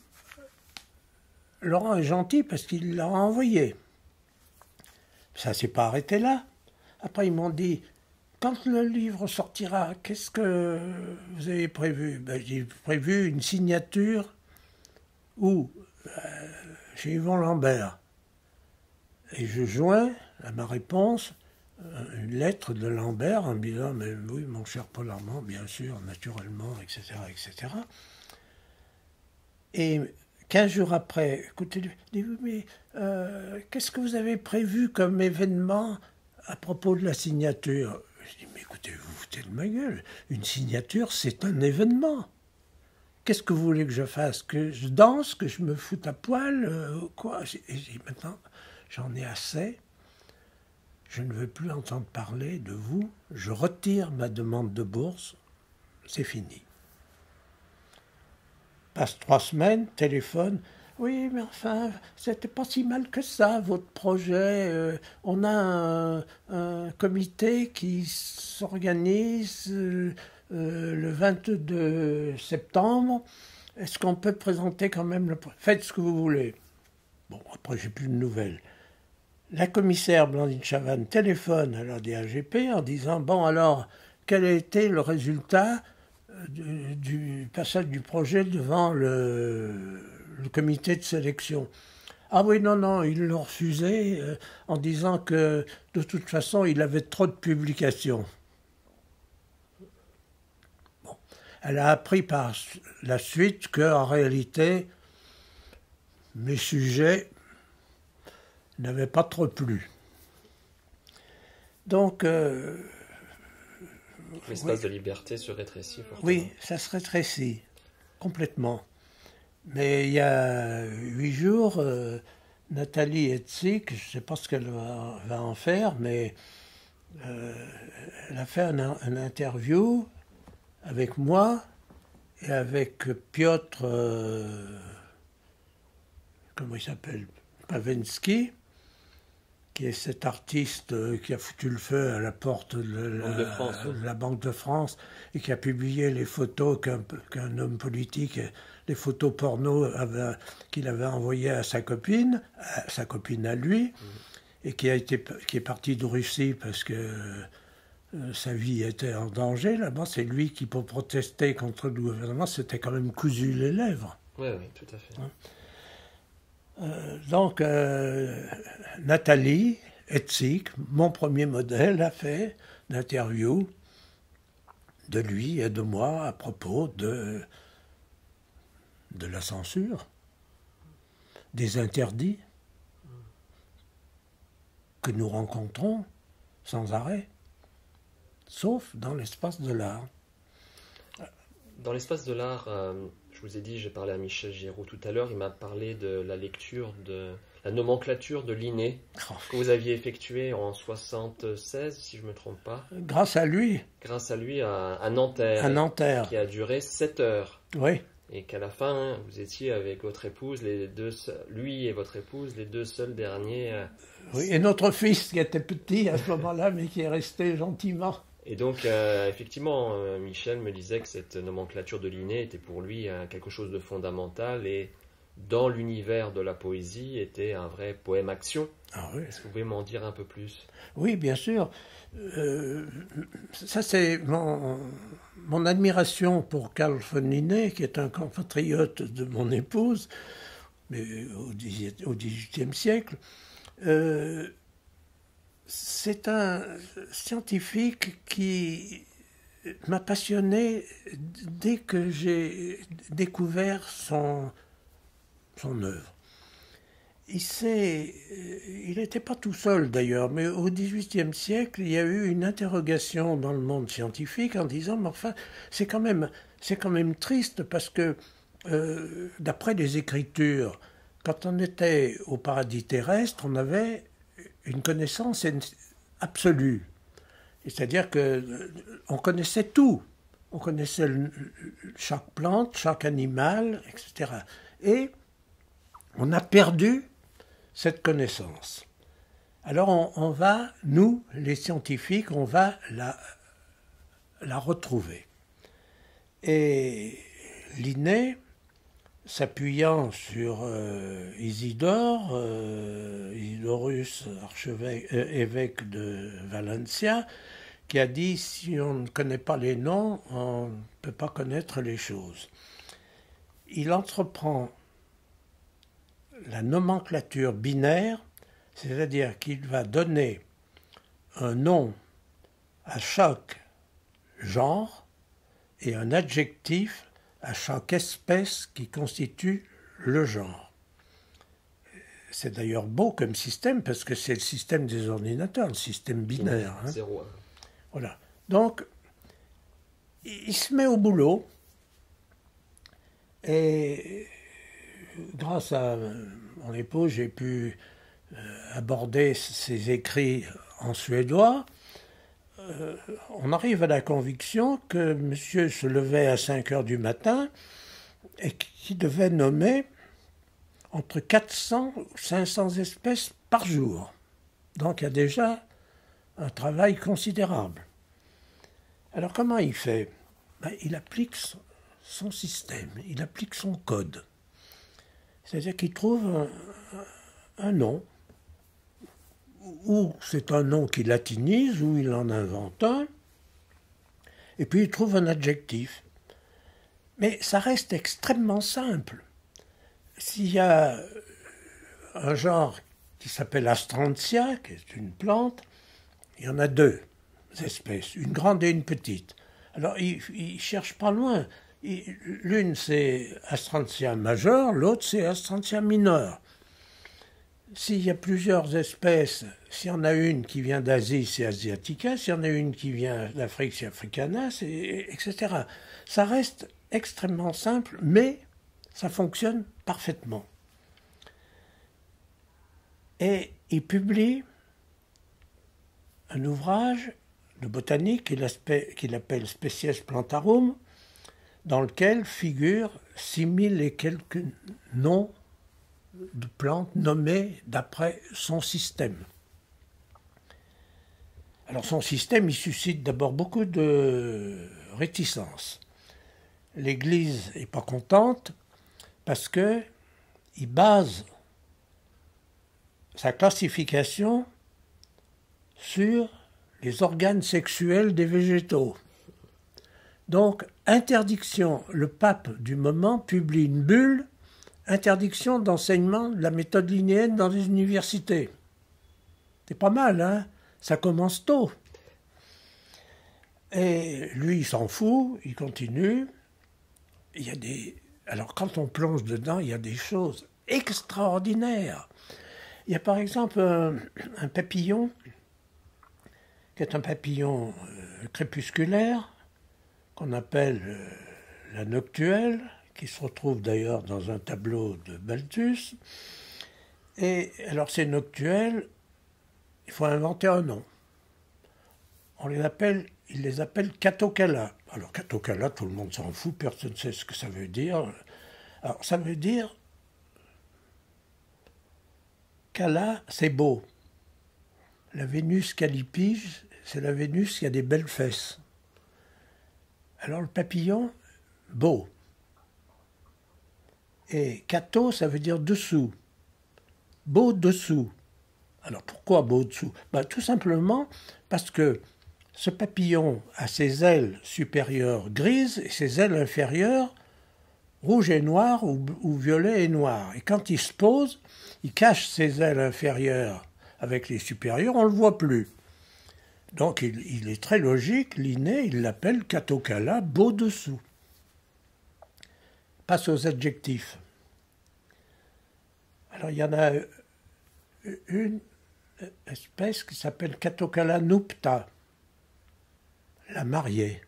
Laurent est gentil parce qu'il l'a envoyé. Ça ne s'est pas arrêté là. Après, ils m'ont dit, quand le livre sortira, qu'est-ce que vous avez prévu? Ben, j'ai prévu une signature où, euh, chez Yvon Lambert. Et je joins à ma réponse une lettre de Lambert en me disant, mais oui, mon cher Paul Armand, bien sûr, naturellement, et cetera, et cetera. Et quinze jours après, écoutez, mais euh, qu'est-ce que vous avez prévu comme événement à propos de la signature? Je dis, mais écoutez, vous vous foutez de ma gueule. Une signature, c'est un événement. Qu'est-ce que vous voulez que je fasse? Que je danse? Que je me foute à poil? euh, Quoi? Et j'ai maintenant, j'en ai assez. Je ne veux plus entendre parler de vous. Je retire ma demande de bourse. C'est fini. Passe trois semaines, téléphone. Oui, mais enfin, c'était pas si mal que ça, votre projet. Euh, on a un, un comité qui s'organise euh, euh, le vingt-deux septembre. Est-ce qu'on peut présenter quand même le projet? Faites ce que vous voulez. Bon, après, j'ai plus de nouvelles. La commissaire Blandine Chavannes téléphone à la D A G P en disant « Bon, alors, quel a été le résultat du, du passage du projet devant le, le comité de sélection ?» Ah oui, non, non, ils l'ont refusé euh, en disant que, de toute façon, il avait trop de publications. Bon. Elle a appris par la suite qu'en réalité, mes sujets n'avait pas trop plu. Donc... Euh, L'espace oui. de liberté se rétrécit. Fortement. Oui, ça se rétrécit, complètement. Mais il y a huit jours, euh, Nathalie Etzik, je ne sais pas ce qu'elle va, va en faire, mais euh, elle a fait une un interview avec moi et avec Piotr, euh, comment il s'appelle, Pawensky, qui est cet artiste qui a foutu le feu à la porte de la, de France, hein. de la Banque de France et qui a publié les photos qu'un qu'un homme politique, les photos porno avait, qu'il avait envoyées à sa copine, à sa copine à lui, mmh. et qui, a été, qui est parti de Russie parce que euh, sa vie était en danger. Là-bas, c'est lui qui, pour protester contre le gouvernement, s'était quand même cousu les lèvres. Oui, oui, tout à fait. Hein? Euh, donc, euh, Nathalie Etzik, mon premier modèle, a fait d'interview de lui et de moi à propos de, de la censure, des interdits que nous rencontrons sans arrêt, sauf dans l'espace de l'art. Dans l'espace de l'art, euh, je vous ai dit, j'ai parlé à Michel Giraud tout à l'heure, il m'a parlé de la lecture, de la nomenclature de Linné, oh. que vous aviez effectuée en soixante-seize, si je ne me trompe pas. Grâce à lui. Grâce à lui, à, à Nanterre. À Nanterre. Qui a duré sept heures. Oui. et qu'à la fin, vous étiez avec votre épouse, les deux, lui et votre épouse, les deux seuls derniers. Euh, oui, et notre fils qui était petit à ce moment-là, mais qui est resté gentiment. Et donc, euh, effectivement, euh, Michel me disait que cette nomenclature de Linné était pour lui euh, quelque chose de fondamental et dans l'univers de la poésie était un vrai poème-action. Ah oui. Est-ce que vous pouvez m'en dire un peu plus? Oui, bien sûr. Euh, ça, c'est mon, mon admiration pour Carl von Linné, qui est un compatriote de mon épouse, mais au dix-huitième siècle. Euh, c'est un scientifique qui m'a passionné dès que j'ai découvert son, son œuvre. Il s'est, il n'était pas tout seul d'ailleurs, mais au dix-huitième siècle, il y a eu une interrogation dans le monde scientifique en disant, mais enfin, c'est quand même, c'est quand même triste parce que, euh, d'après les Écritures, quand on était au paradis terrestre, on avait une connaissance absolue. C'est-à-dire qu'on connaissait tout. On connaissait chaque plante, chaque animal, et cetera. Et on a perdu cette connaissance. Alors on, on va, nous, les scientifiques, on va la, la retrouver. Et Linné, s'appuyant sur euh, Isidore, euh, Isidorus, archevêque, euh, évêque de Valencia, qui a dit « si on ne connaît pas les noms, on ne peut pas connaître les choses ». Il entreprend la nomenclature binaire, c'est-à-dire qu'il va donner un nom à chaque genre et un adjectif à chaque espèce qui constitue le genre. C'est d'ailleurs beau comme système parce que c'est le système des ordinateurs, le système binaire. Hein. Zéro. Voilà. Donc, il se met au boulot et grâce à mon épouse, j'ai pu aborder ses écrits en suédois. Euh, on arrive à la conviction que monsieur se levait à cinq heures du matin et qu'il devait nommer entre quatre cents et cinq cents espèces par jour. Donc il y a déjà un travail considérable. Alors comment il fait? Ben, il applique son système, il applique son code. C'est-à-dire qu'il trouve un, un nom, ou c'est un nom qu'il latinise, ou il en invente un, et puis il trouve un adjectif. Mais ça reste extrêmement simple. S'il y a un genre qui s'appelle Astrantia, qui est une plante, il y en a deux espèces, une grande et une petite. Alors il ne cherche pas loin. L'une c'est Astrantia majeur, l'autre c'est Astrantia mineur. S'il y a plusieurs espèces, s'il y en a une qui vient d'Asie, c'est Asiatica, s'il y en a une qui vient d'Afrique, c'est Africana, et cetera. Ça reste extrêmement simple, mais ça fonctionne parfaitement. Et il publie un ouvrage de botanique qu'il appelle Species Plantarum, dans lequel figurent six mille et quelques noms de plantes nommées d'après son système. Alors son système, il suscite d'abord beaucoup de réticence. L'Église n'est pas contente parce qu'il base sa classification sur les organes sexuels des végétaux. Donc, interdiction, le pape du moment publie une bulle, interdiction d'enseignement de la méthode linnéenne dans les universités. C'est pas mal, hein? Ça commence tôt. Et lui, il s'en fout, il continue. Il y a des... Alors, quand on plonge dedans, il y a des choses extraordinaires. Il y a par exemple un, un papillon, qui est un papillon euh, crépusculaire, qu'on appelle euh, la noctuelle, qui se retrouve d'ailleurs dans un tableau de Balthus. Et alors ces noctuelles, il faut inventer un nom. on les appelle, ils les appellent Katokala. Alors Katokala, tout le monde s'en fout, personne ne sait ce que ça veut dire. Alors ça veut dire, Kala, c'est beau. La Vénus callipige, c'est la Vénus qui a des belles fesses. Alors le papillon, beau. Et Kato, ça veut dire dessous. Beau dessous. Alors pourquoi beau dessous? Ben, tout simplement parce que ce papillon a ses ailes supérieures grises et ses ailes inférieures rouge et noir ou, ou violet et noir. Et quand il se pose, il cache ses ailes inférieures avec les supérieures, on ne le voit plus. Donc il, il est très logique, Linné, il l'appelle Katokala, beau dessous. Passe aux adjectifs. Alors il y en a une espèce qui s'appelle Katokala nupta, la mariée.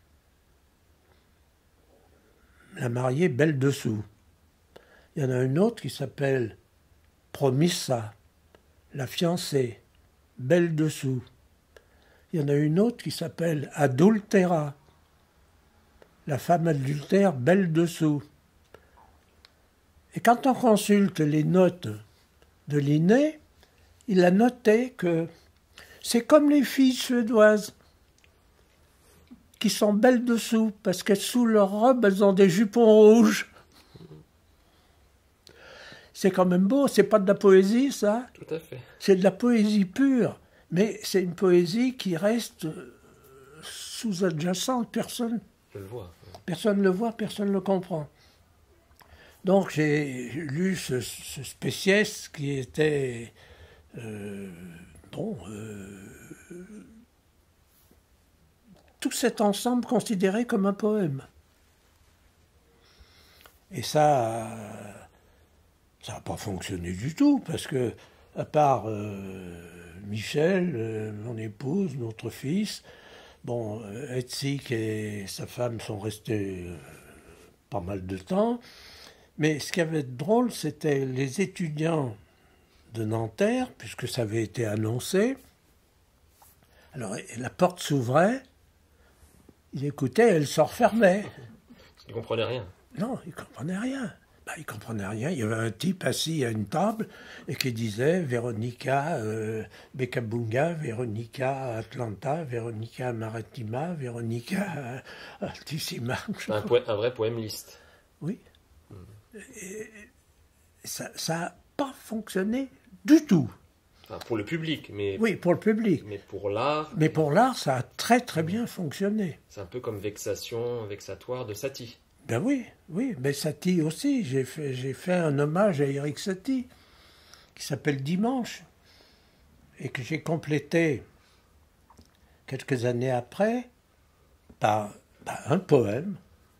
La mariée belle dessous. Il y en a une autre qui s'appelle Promissa, la fiancée, belle dessous. Il y en a une autre qui s'appelle Adultera, la femme adultère, belle dessous. Et quand on consulte les notes de Linné, il a noté que c'est comme les filles suédoises qui sont belles dessous, parce que sous leur robe, elles ont des jupons rouges. C'est quand même beau, c'est pas de la poésie, ça. Tout à fait. C'est de la poésie pure, mais c'est une poésie qui reste sous-adjacente, personne Je le vois. personne ne le voit, personne ne le comprend. Donc j'ai lu ce, ce Spéciès qui était, euh, bon, euh, tout cet ensemble considéré comme un poème. Et ça, ça n'a pas fonctionné du tout, parce que, à part euh, Michel, euh, mon épouse, notre fils, bon, Hetzig et sa femme sont restés euh, pas mal de temps, mais ce qui avait de drôle, c'était les étudiants de Nanterre, puisque ça avait été annoncé. Alors, la porte s'ouvrait, il écoutait, elle se refermait. Il ne comprenait rien. Non, il ne comprenait rien. Ben, il ne comprenait rien. Il y avait un type assis à une table et qui disait Véronica euh, Bekabunga, Véronica Atlanta, Véronica Maritima, Véronica Altissima. Un, poè- un vrai poème liste. Oui. Mm. Et ça n'a pas fonctionné du tout. Enfin, pour le public, mais... Oui, pour le public. Mais pour l'art... Mais pour l'art, ça a très très bien fonctionné. C'est un peu comme Vexation, Vexatoire de Satie. Ben oui, oui, mais Satie aussi. J'ai fait, j'ai fait un hommage à Éric Satie, qui s'appelle Dimanche, et que j'ai complété quelques années après par, par un poème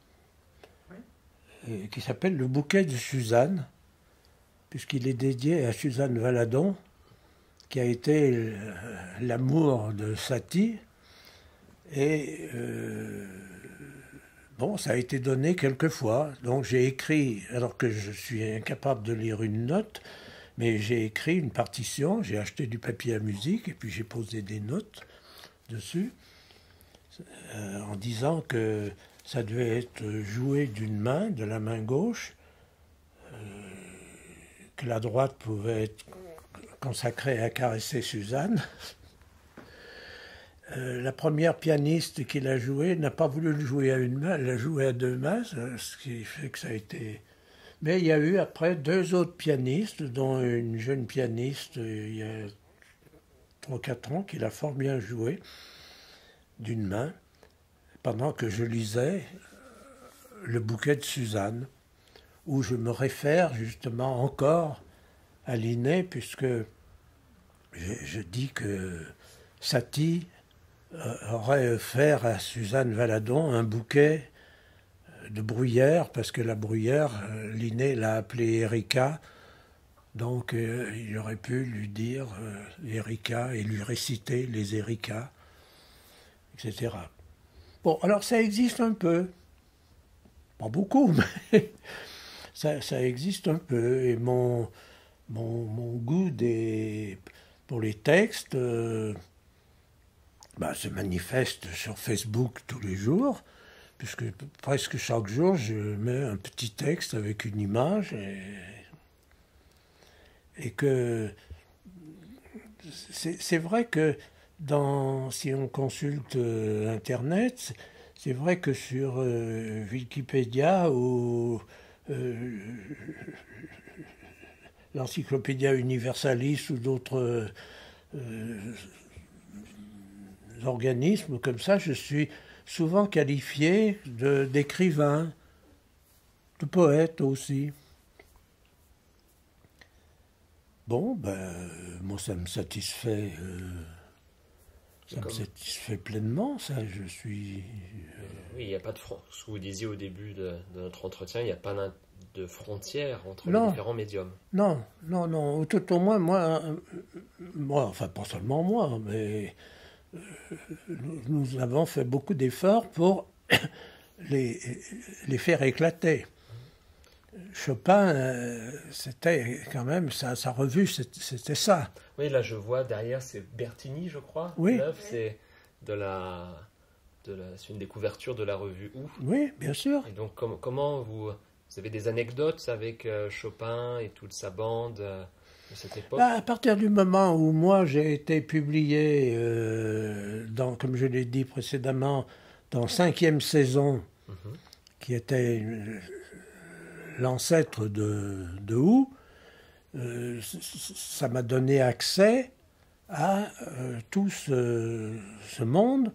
oui. qui s'appelle Le bouquet de Suzanne, puisqu'il est dédié à Suzanne Valadon, qui a été l'amour de Satie. Et euh, bon, ça a été donné quelques fois. Donc j'ai écrit, alors que je suis incapable de lire une note, mais j'ai écrit une partition, j'ai acheté du papier à musique et puis j'ai posé des notes dessus, euh, en disant que ça devait être joué d'une main, de la main gauche, euh, que la droite pouvait être consacrée à caresser Suzanne. Euh, la première pianiste qui l'a joué n'a pas voulu le jouer à une main, elle l'a joué à deux mains, ce qui fait que ça a été... Mais il y a eu après deux autres pianistes, dont une jeune pianiste euh, il y a trois quatre ans qui l'a fort bien joué d'une main, pendant que je lisais Le bouquet de Suzanne, où je me réfère justement encore à Linné, puisque je, je dis que Satie aurait offert à Suzanne Valadon un bouquet de bruyère, parce que la bruyère, Linné l'a appelée Erika, donc euh, il aurait pu lui dire euh, Erika et lui réciter les Erikas, et cetera. Bon, alors ça existe un peu, pas beaucoup, mais ça, ça existe un peu, et mon, mon, mon goût des, pour les textes... Euh, bah, se manifeste sur Facebook tous les jours, puisque presque chaque jour, je mets un petit texte avec une image, et, et que c'est vrai que dans, si on consulte euh, Internet, c'est vrai que sur euh, Wikipédia ou euh, l'Encyclopédia Universalis ou d'autres euh, organismes comme ça, je suis souvent qualifié d'écrivain, de, de poète aussi. Bon, ben, moi ça me satisfait, euh, ça me satisfait pleinement, ça, je suis... Euh... Oui, il n'y a pas de frontière, ce que vous disiez au début de, de notre entretien, il n'y a pas de frontière entre non, les différents médiums. Non, non, non, tout au moins, moi, moi enfin pas seulement moi, mais euh, nous avons fait beaucoup d'efforts pour les, les faire éclater. Chopin, euh, c'était quand même, sa, sa revue, c'était ça. Oui, là je vois derrière, c'est Bertini, je crois. Oui. L'œuvre, c'est de la, de la, c'est une des couvertures de la revue Où. Oui, bien sûr. Et donc com comment vous, vous avez des anecdotes avec euh, Chopin et toute sa bande euh, de cette époque? Bah, à partir du moment où moi j'ai été publié, euh, dans, comme je l'ai dit précédemment, dans cinquième saison, mm-hmm. qui était une, l'ancêtre de, de Où, euh, ça m'a donné accès à euh, tout ce, ce monde.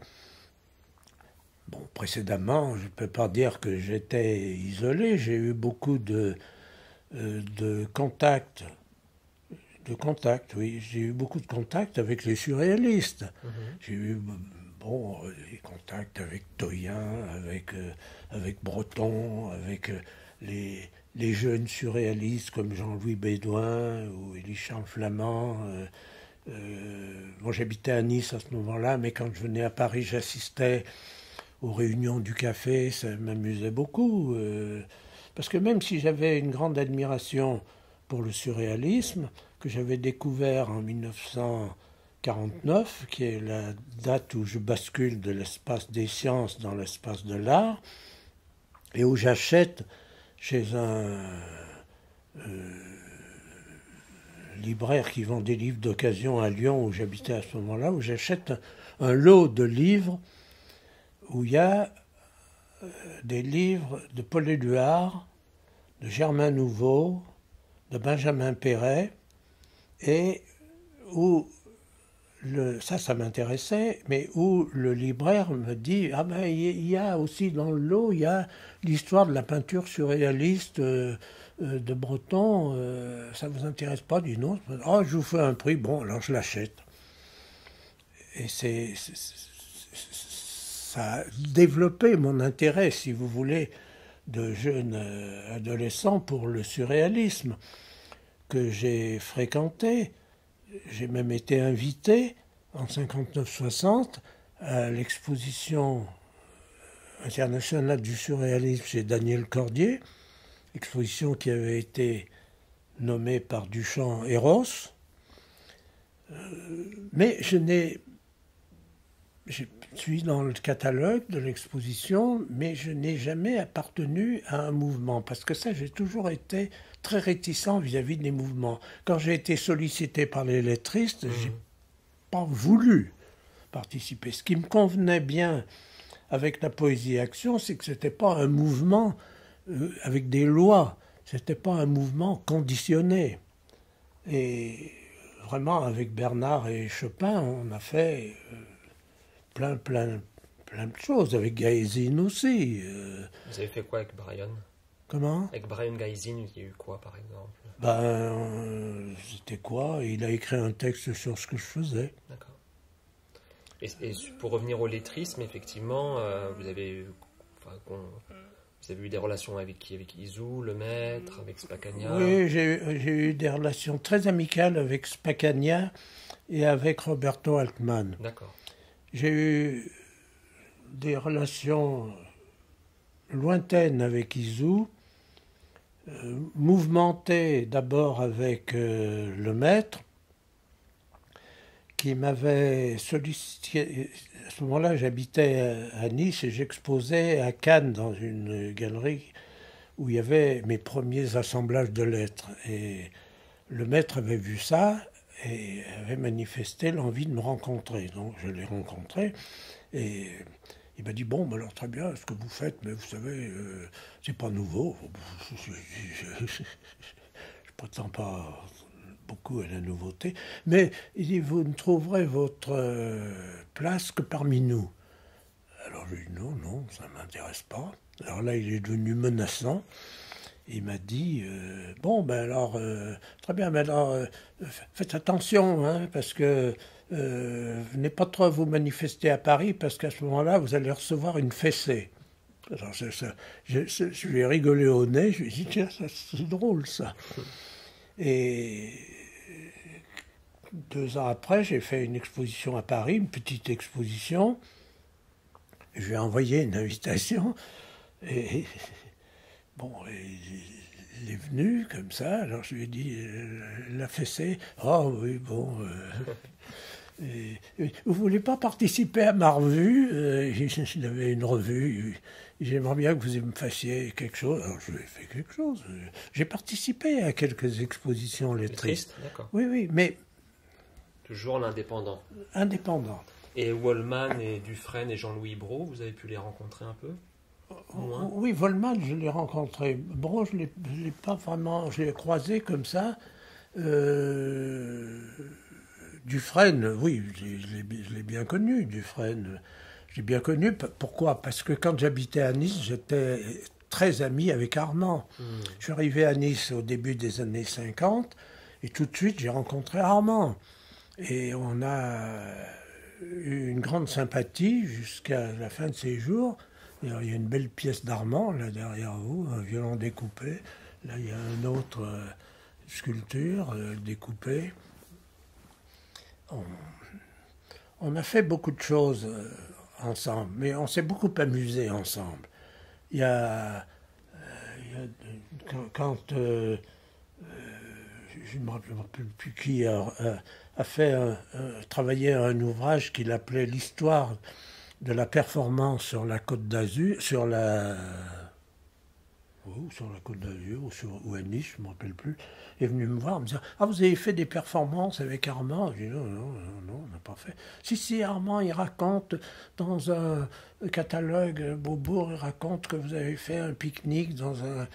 Bon, précédemment, je ne peux pas dire que j'étais isolé, j'ai eu beaucoup de, euh, de contacts, de contacts, oui, j'ai eu beaucoup de contacts avec les surréalistes. Mm-hmm. J'ai eu, bon, des contacts avec Toyen, avec, euh, avec Breton, avec... Euh, Les, les jeunes surréalistes comme Jean-Louis Bédouin ou Élie-Charles Flamand. Euh, euh, bon, j'habitais à Nice à ce moment-là, mais quand je venais à Paris, j'assistais aux réunions du café, ça m'amusait beaucoup. Euh, parce que même si j'avais une grande admiration pour le surréalisme, que j'avais découvert en mille neuf cent quarante-neuf, qui est la date où je bascule de l'espace des sciences dans l'espace de l'art, et où j'achète chez un euh, libraire qui vend des livres d'occasion à Lyon, où j'habitais à ce moment-là, où j'achète un, un lot de livres où il y a euh, des livres de Paul Éluard, de Germain Nouveau, de Benjamin Perret, et où le, ça, ça m'intéressait, mais où le libraire me dit « Ah ben, il y a aussi dans le lot, il y a l'histoire de la peinture surréaliste euh, euh, de Breton, euh, ça vous intéresse pas ?» Je dis « Non, oh, je vous fais un prix, bon, alors je l'achète. » Et c'est, ça a développé mon intérêt, si vous voulez, de jeune euh, adolescent pour le surréalisme, que j'ai fréquenté. J'ai même été invité en cinquante-neuf soixante à l'exposition internationale du surréalisme chez Daniel Cordier, exposition qui avait été nommée par Duchamp Eros. Euh, mais je n'ai... Je suis dans le catalogue de l'exposition, mais je n'ai jamais appartenu à un mouvement, parce que ça, j'ai toujours été très réticent vis-à-vis des mouvements. Quand j'ai été sollicité par les lettristes, mmh. j'ai pas voulu participer. Ce qui me convenait bien avec la poésie action, c'est que c'était pas un mouvement euh, avec des lois, c'était pas un mouvement conditionné. Et vraiment, avec Bernard et Chopin, on a fait euh, plein, plein, plein de choses, avec Gaëzine aussi. Euh... Vous avez fait quoi avec Brian ? Comment ? Avec Brian Gaëzine, il y a eu quoi, par exemple ? Ben, euh, c'était quoi ? Il a écrit un texte sur ce que je faisais. D'accord. Et, et pour revenir au lettrisme, effectivement, euh, vous avez eu, enfin, vous avez eu des relations avec qui ? Avec Isou, le maître, avec Spacania ? Oui, j'ai, j'ai eu des relations très amicales avec Spacania et avec Roberto Altman. D'accord. J'ai eu des relations lointaines avec Isou, euh, mouvementées d'abord avec euh, le maître, qui m'avait sollicité. À ce moment-là, j'habitais à Nice et j'exposais à Cannes dans une galerie où il y avait mes premiers assemblages de lettres. Et le maître avait vu ça et avait manifesté l'envie de me rencontrer. Donc je l'ai rencontré et il m'a dit, bon, ben alors très bien, ce que vous faites, mais vous savez, euh, c'est pas nouveau. Je ne prétends pas beaucoup à la nouveauté, mais il dit, vous ne trouverez votre euh, place que parmi nous. Alors je lui ai dit, non, non, ça ne m'intéresse pas. Alors là, il est devenu menaçant. Il m'a dit, euh, bon, ben alors, euh, très bien, mais alors, euh, faites attention, hein, parce que euh, venez pas trop vous manifester à Paris, parce qu'à ce moment-là, vous allez recevoir une fessée. Alors, ça, ça, je, je lui ai rigolé au nez, je lui ai dit, tiens, ça, c'est drôle, ça. Et deux ans après, j'ai fait une exposition à Paris, une petite exposition. Je lui ai envoyé une invitation, et bon, il est venu comme ça, alors je lui ai dit, euh, la fessée, oh oui, bon, euh, et, et, vous ne voulez pas participer à ma revue? euh, Il avait une revue, j'aimerais bien que vous me fassiez quelque chose. Alors je lui ai fait quelque chose. J'ai participé à quelques expositions lettristes. D'accord. Oui, oui, mais... Toujours l'indépendant. Indépendant. Et Wallman et Dufresne et Jean-Louis Brault, vous avez pu les rencontrer un peu? Moins. Oui, Wallman, je l'ai rencontré. Brault, je ne l'ai pas vraiment... Je l'ai croisé comme ça. Euh, Dufresne, oui, je l'ai bien connu, Dufresne. Je l'ai bien connu. Pourquoi? Parce que quand j'habitais à Nice, j'étais très ami avec Armand. Mmh. Je suis arrivé à Nice au début des années cinquante, et tout de suite, j'ai rencontré Armand. Et on a eu une grande sympathie jusqu'à la fin de ses jours. Il y a une belle pièce d'Armand, là derrière vous, un violon découpé. Là, il y a une autre euh, sculpture euh, découpée. On, on a fait beaucoup de choses euh, ensemble, mais on s'est beaucoup amusé ensemble. Il y a, euh, il y a quand, quand euh, euh, je ne me rappelle plus qui a, a, a fait un, un, travaillé un ouvrage qu'il appelait l'histoire de la performance sur la Côte d'Azur, sur la ou sur la Côte d'Azur ou, sur, ou à Nice, je ne me rappelle plus, est venu me voir, me dire, ah, vous avez fait des performances avec Armand? Je dis, non, non, non, non, on n'a pas fait. Si, si, Armand, il raconte dans un catalogue Beaubourg, il raconte que vous avez fait un pique-nique dans un,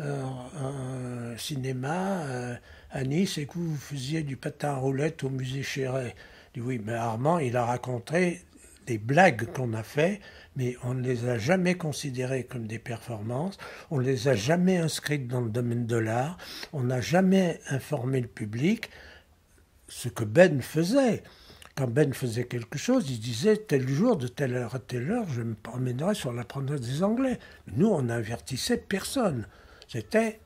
un, un cinéma euh, à Nice et que vous faisiez du patin à roulettes au musée Chéret. Je dis, oui, mais Armand, il a raconté des blagues qu'on a fait, mais on ne les a jamais considérées comme des performances, on ne les a jamais inscrites dans le domaine de l'art, on n'a jamais informé le public, ce que Ben faisait. Quand Ben faisait quelque chose, il disait tel jour, de telle heure à telle heure, je me promènerai sur la promenade des Anglais. Nous, on n'avertissait personne. C'était...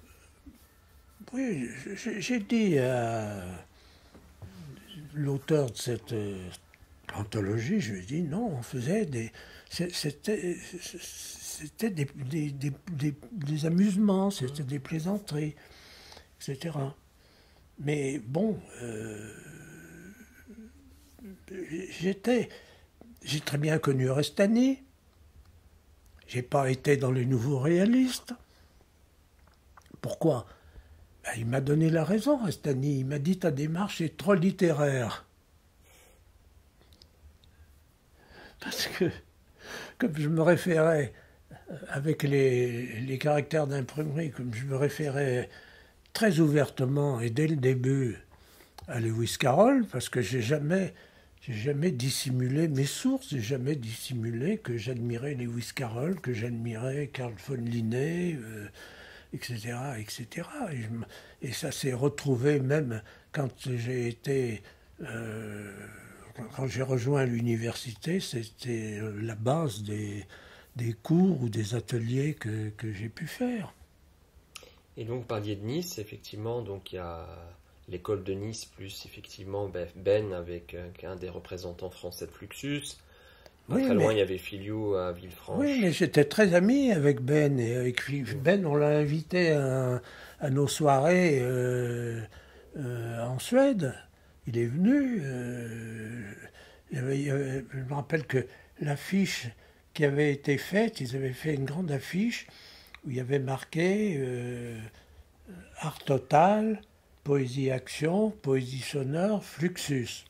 Oui, j'ai dit à l'auteur de cette anthologie, je lui ai dit non, on faisait des... C'était c'était des, des, des, des, des amusements, c'était des plaisanteries, et cetera. Mais bon, euh, j'étais... J'ai très bien connu Restani. J'ai pas été dans les nouveaux réalistes. Pourquoi? Ben, il m'a donné la raison, Restani. Il m'a dit ta démarche est trop littéraire. Parce que, comme je me référais, avec les, les caractères d'imprimerie, comme je me référais très ouvertement et dès le début à Lewis Carroll, parce que j'ai jamais, j'ai jamais dissimulé mes sources, j'ai jamais dissimulé que j'admirais Lewis Carroll, que j'admirais Carl von Linné, euh, et cetera, et cetera. Et, je, et ça s'est retrouvé même quand j'ai été... Euh, Quand j'ai rejoint l'université, c'était la base des, des cours ou des ateliers que, que j'ai pu faire. Et donc, vous parliez de Nice, effectivement, donc il y a l'école de Nice, plus effectivement Ben avec un des représentants français de Fluxus. Pas oui, très mais... loin, il y avait Filiou à Villefranche. Oui, mais j'étais très ami avec Ben. Et avec Ben, on l'a invité à, à nos soirées euh, euh, en Suède. il est venu. Euh, il y avait, il y avait, je me rappelle que l'affiche qui avait été faite, ils avaient fait une grande affiche où il y avait marqué euh, Art Total, Poésie Action, Poésie Sonore, Fluxus.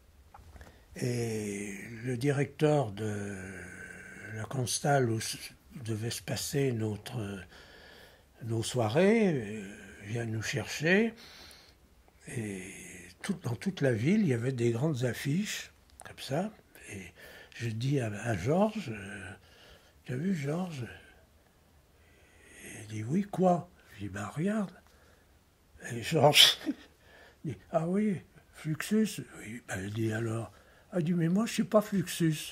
Et le directeur de la Constale où devait se passer notre, nos soirées euh, vient nous chercher. Et tout, dans toute la ville, il y avait des grandes affiches, comme ça. Et je dis à, à Georges, euh, tu as vu Georges? Il dit, oui, quoi? Je dis, ben regarde. Et Georges dit, ah oui, Fluxus? Oui, ben il dit alors, ah, il dit, mais moi je ne suis pas Fluxus.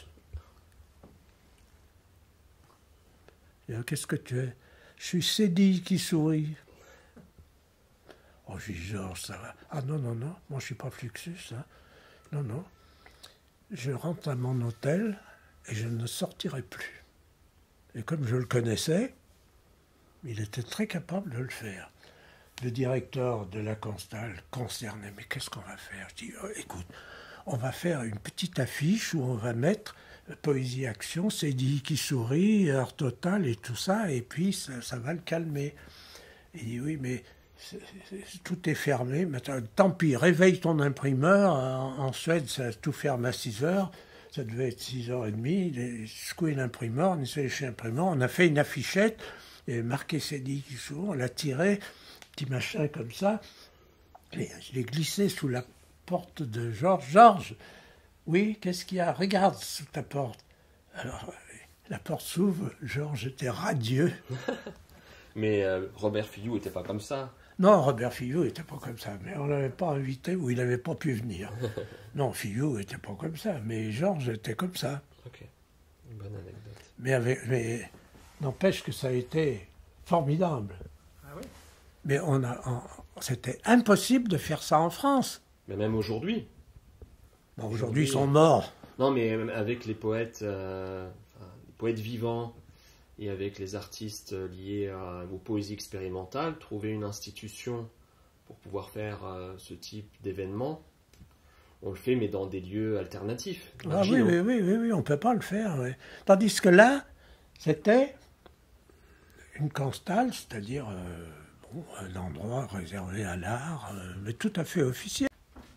Qu'est-ce que tu es? Je suis Cédille qui sourit. Oh, je dis, Georges, ça va. Ah non, non, non, moi je ne suis pas Fluxus. Hein. Non, non. Je rentre à mon hôtel et je ne sortirai plus. Et comme je le connaissais, il était très capable de le faire. Le directeur de la Constale concerné, mais qu'est-ce qu'on va faire? Je dis, oh, écoute, on va faire une petite affiche où on va mettre Poésie Action, Cédille qui sourit, Art Total et tout ça, et puis ça, ça va le calmer. Il dit, oui, mais c'est, c'est, tout est fermé. Maintenant, tant pis, réveille ton imprimeur. En, en Suède, ça tout ferme à six heures. Ça devait être six heures trente. Secouer l'imprimeur, on essaie chez l'imprimeur. On a fait une affichette, et marqué Cédille qui sourit, on l'a tiré, petit machin comme ça. Et je l'ai glissé sous la porte de Georges. Georges, oui, qu'est-ce qu'il y a? Regarde sous ta porte. Alors, la porte s'ouvre, Georges était radieux. Mais euh, Robert Fillou n'était pas comme ça. Non, Robert Fillou n'était pas comme ça, mais on ne l'avait pas invité ou il n'avait pas pu venir. Non, Fillou n'était pas comme ça, mais Georges était comme ça. Ok, une bonne anecdote. Mais, avec, mais n'empêche que ça a été formidable. Ah oui? Mais on a, on, c'était impossible de faire ça en France. Mais même aujourd'hui. Bon, aujourd'hui, ils sont morts. Non, mais avec les poètes, euh, enfin, les poètes vivants et avec les artistes liés à, aux poésies expérimentales, trouver une institution pour pouvoir faire euh, ce type d'événement, on le fait, mais dans des lieux alternatifs. Ah oui, oui, oui, oui, oui, on ne peut pas le faire. Oui. Tandis que là, c'était une Constale, c'est-à-dire euh, bon, un endroit réservé à l'art, euh, mais tout à fait officiel.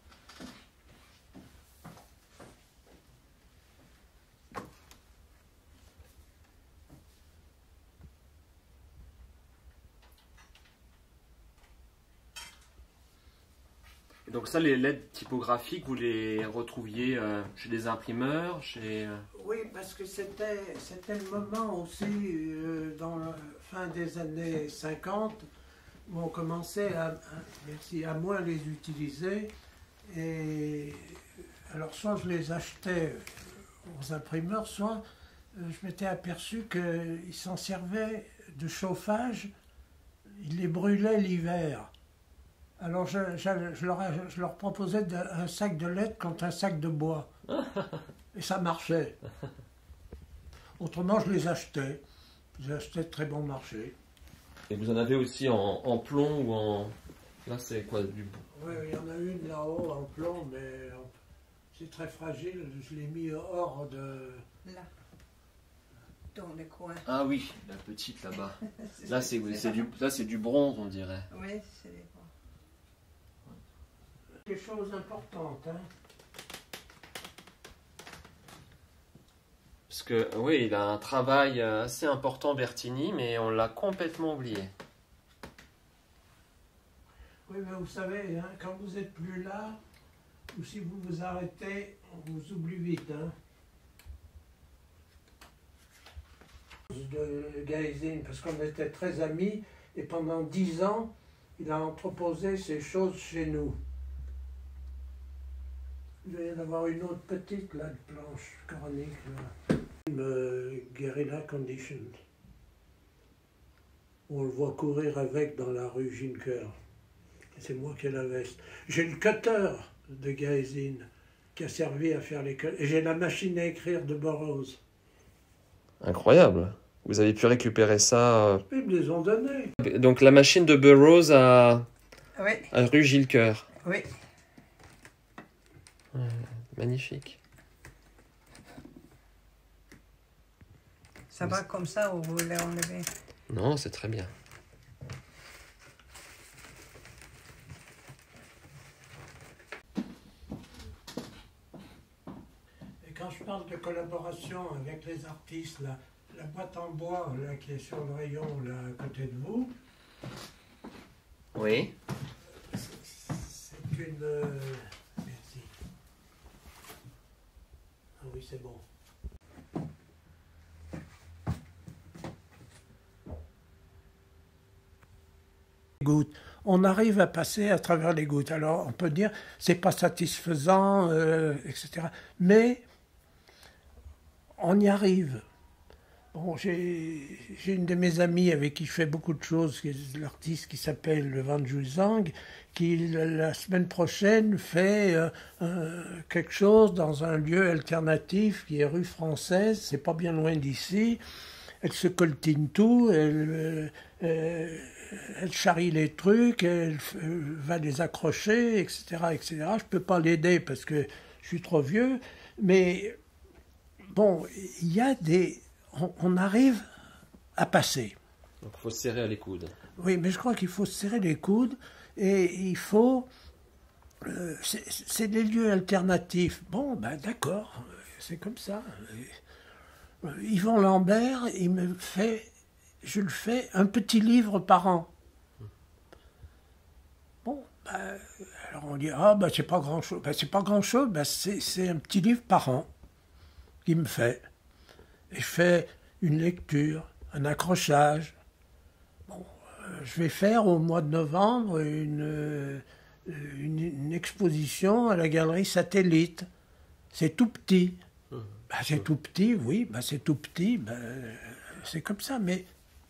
Donc ça, les lettres typographiques, vous les retrouviez euh, chez des imprimeurs, chez... Oui, parce que c'était c'était le moment aussi, euh, dans la fin des années cinquante, où on commençait à, à, merci, à moins les utiliser. Et alors soit je les achetais aux imprimeurs, soit euh, je m'étais aperçu qu'ils s'en servaient de chauffage, ils les brûlaient l'hiver. Alors je, je, je, leur, je leur proposais de, un sac de lettres contre un sac de bois. Et ça marchait. Autrement, je les achetais. Je les achetais de très bon marché. Et vous en avez aussi en, en plomb ou en... Là, c'est quoi, du... Oui, il y en a une là-haut en plomb, mais c'est très fragile. Je l'ai mis hors de... Là. Dans le coin. Ah oui, la petite là-bas. Là, c'est du, là, c'est du bronze, on dirait. Oui, c'est du bronze. Quelque chose d'important, hein. Parce que, oui, il a un travail assez important, Bertini, mais on l'a complètement oublié. Oui, mais vous savez, hein, quand vous n'êtes plus là, ou si vous vous arrêtez, on vous oublie vite, hein. De Gaëzine, parce qu'on était très amis, et pendant dix ans, il a entreposé ces choses chez nous. Il va y en avoir une autre petite, là, de planche coranique, là. Euh, Guerrilla Condition. On le voit courir avec dans la rue Ginker. C'est moi qui ai la veste. J'ai le cutter de Gaëzine, qui a servi à faire les cutters. Et j'ai la machine à écrire de Burroughs. Incroyable. Vous avez pu récupérer ça. Ils me les ont donnés. Donc la machine de Burroughs à, Oui. à rue Gilcoeur. Oui. Ouais, magnifique. Ça va comme ça ou vous voulez enlever? Non, c'est très bien. Et quand je parle de collaboration avec les artistes, la, la boîte en bois là, qui est sur le rayon là, à côté de vous, Oui. c'est une... euh, Merci. Ah oui, c'est bon. Gouttes. On arrive à passer à travers les gouttes. Alors on peut dire c'est pas satisfaisant, euh, et cetera. Mais on y arrive. Bon, j'ai j'ai une de mes amies avec qui je fais beaucoup de choses, qui est l'artiste qui s'appelle Van Yu Zhang, qui la semaine prochaine fait euh, euh, quelque chose dans un lieu alternatif qui est rue Française, c'est pas bien loin d'ici. Elle se coltine tout, elle, euh, elle charrie les trucs, elle euh, va les accrocher, et cetera, et cetera. Je peux pas l'aider parce que je suis trop vieux, mais bon, il y a des... On, on arrive à passer. Donc il faut se serrer à les coudes. Oui, mais je crois qu'il faut se serrer les coudes et il faut... Euh, c'est des lieux alternatifs. Bon, ben d'accord, c'est comme ça. Yvon Lambert, il me fait, je le fais, un petit livre par an. Bon, ben, alors on dit, ah ben c'est pas grand-chose. Ben c'est pas grand-chose, ben c'est un petit livre par an qu'il me fait. Et je fais une lecture, un accrochage. Bon, euh, je vais faire au mois de novembre une, euh, une, une exposition à la galerie Satellite. C'est tout petit. Ben, c'est tout petit, oui, ben, c'est tout petit, ben, c'est comme ça, mais...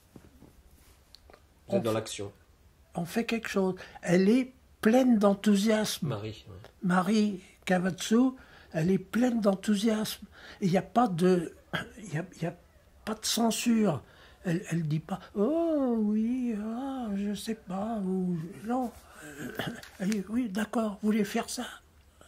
Vous êtes dans l'action. On fait quelque chose. Elle est pleine d'enthousiasme. Marie. Ouais. Marie Kavatsu, elle est pleine d'enthousiasme. Il n'y a pas de... Il y a, il y a pas de censure. Elle ne dit pas « Oh, oui, ah, je sais pas, ou... » Non. Elle dit « Oui, d'accord, vous voulez faire ça? Allez-y. »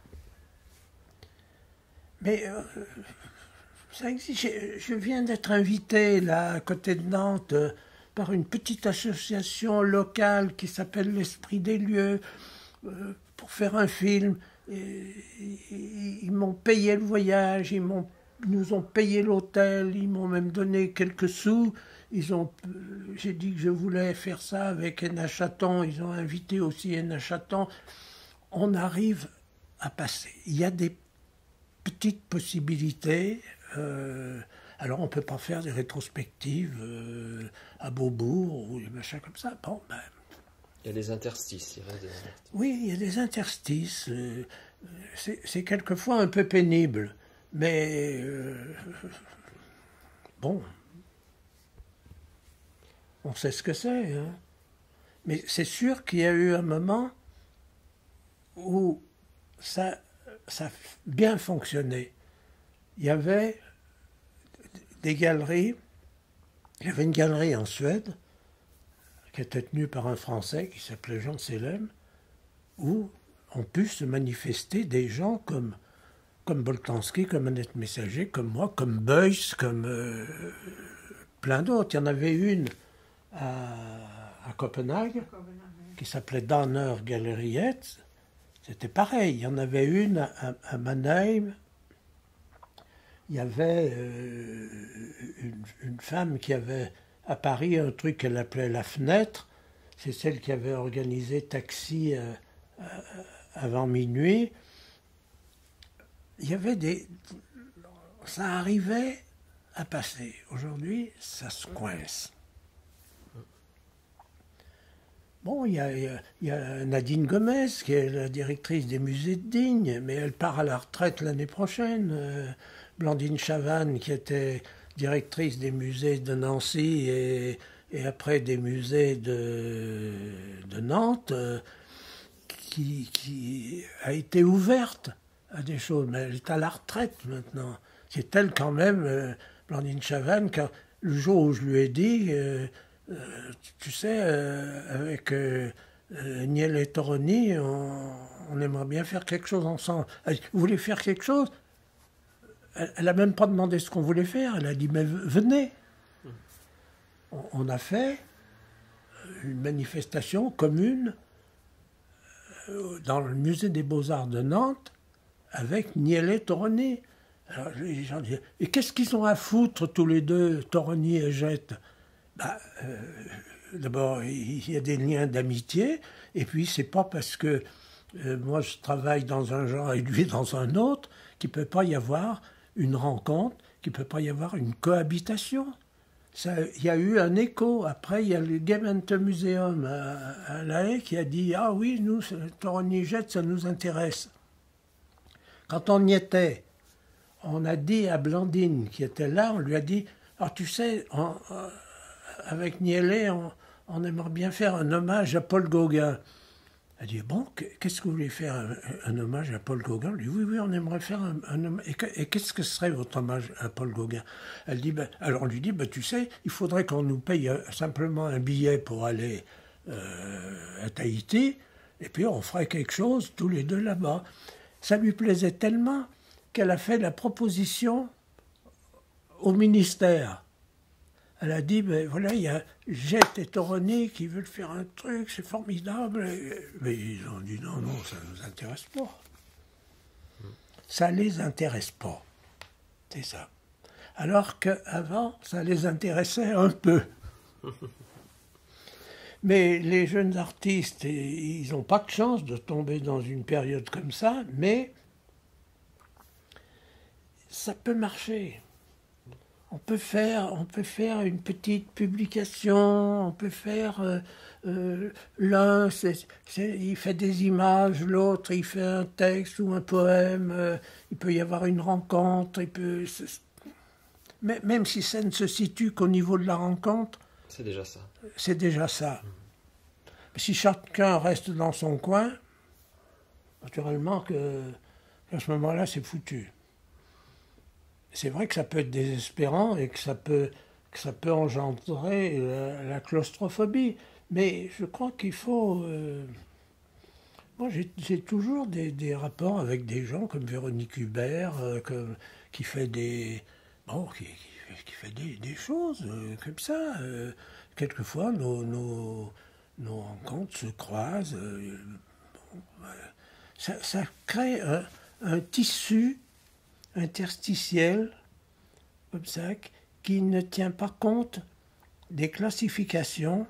Mais euh, ça existe. Je, je viens d'être invité là à côté de Nantes euh, par une petite association locale qui s'appelle l'Esprit des lieux euh, pour faire un film. Et, et, ils m'ont payé le voyage, ils m'ont, nous ont payé l'hôtel, ils m'ont même donné quelques sous. Ils ont, euh, j'ai dit que je voulais faire ça avec Enna Chaton. Ils ont invité aussi Enna Chaton. On arrive à passer. Il y a des petite possibilité. Euh, alors, on ne peut pas faire des rétrospectives euh, à Beaubourg ou des machins comme ça. Bon, ben, il y a des interstices. Il reste des interstices. Oui, il y a des interstices. Euh, c'est quelquefois un peu pénible. Mais, euh, bon, on sait ce que c'est. Hein. Mais c'est sûr qu'il y a eu un moment où ça... ça a bien fonctionné. Il y avait des galeries, il y avait une galerie en Suède qui était tenue par un Français qui s'appelait Jean Selem, où ont pu se manifester des gens comme, comme Boltanski, comme Annette Messager, comme moi, comme Beuys, comme euh, plein d'autres. Il y en avait une à, à Copenhague qui s'appelait Danner Galeriet. C'était pareil, il y en avait une à, à Mannheim, il y avait euh, une, une femme qui avait à Paris un truc qu'elle appelait La Fenêtre, c'est celle qui avait organisé Taxi euh, euh, avant minuit. Il y avait des... Ça arrivait à passer. Aujourd'hui, ça se coince. Bon, il y, a, il y a Nadine Gomez, qui est la directrice des musées de Digne, mais elle part à la retraite l'année prochaine. Euh, Blandine Chavannes, qui était directrice des musées de Nancy et, et après des musées de, de Nantes, euh, qui, qui a été ouverte à des choses, mais elle est à la retraite maintenant. C'est elle quand même, euh, Blandine Chavannes, quand, le jour où je lui ai dit... Euh, Euh, tu sais, euh, avec euh, euh, Niel et Toroni, on, on aimerait bien faire quelque chose ensemble. Elle dit, vous voulez faire quelque chose? Elle n'a même pas demandé ce qu'on voulait faire. Elle a dit, mais venez. On, on a fait une manifestation commune euh, dans le musée des Beaux-Arts de Nantes avec Niel et Toroni. Alors les gens disaient, et qu'est-ce qu'ils ont à foutre tous les deux, Toroni et Jette? Bah, euh, D'abord, il y a des liens d'amitié, et puis c'est pas parce que euh, moi je travaille dans un genre et lui dans un autre qu'il ne peut pas y avoir une rencontre, qu'il ne peut pas y avoir une cohabitation. Ça, il y a eu un écho. Après, il y a le Gemeente Museum à, à La Haye qui a dit « Ah oui, nous, Toroni et Jette, ça nous intéresse ». Quand on y était, on a dit à Blandine, qui était là, on lui a dit « Alors tu sais, on, euh, avec Nielé, on, on aimerait bien faire un hommage à Paul Gauguin. » Elle dit « Bon, qu'est-ce que vous voulez faire, un, un hommage à Paul Gauguin ?» Elle dit « Oui, oui, on aimerait faire un, un hommage. Et, et qu'est-ce que serait votre hommage à Paul Gauguin ?» Elle dit ben, alors on lui dit ben, « Tu sais, il faudrait qu'on nous paye simplement un billet pour aller euh, à Tahiti, et puis on ferait quelque chose tous les deux là-bas. » Ça lui plaisait tellement qu'elle a fait la proposition au ministère. Elle a dit, ben voilà, il y a Jette et Toroni qui veulent faire un truc, c'est formidable. Mais ils ont dit, non, non, ça ne nous intéresse pas. Ça ne les intéresse pas. C'est ça. Alors qu'avant, ça les intéressait un peu. Mais les jeunes artistes, ils n'ont pas de chance de tomber dans une période comme ça, mais ça peut marcher. On peut faire, on peut faire une petite publication, on peut faire euh, euh, l'un, c'est, c'est, il fait des images, l'autre il fait un texte ou un poème, euh, il peut y avoir une rencontre, il peut, mais, même si ça ne se situe qu'au niveau de la rencontre, c'est déjà ça. C'est déjà ça. Mmh. Si chacun reste dans son coin, naturellement que, qu'à ce moment-là c'est foutu. C'est vrai que ça peut être désespérant et que ça peut, que ça peut engendrer la, la claustrophobie. Mais je crois qu'il faut... Euh... Moi, j'ai, j'ai toujours des, des rapports avec des gens comme Véronique Hubert, euh, comme, qui fait des... Bon, qui, qui, qui fait des, des choses euh, comme ça. Euh, quelquefois, nos, nos, nos rencontres se croisent. Euh, bon, euh, ça, ça crée un, un tissu interstitiel, comme ça, qui ne tient pas compte des classifications.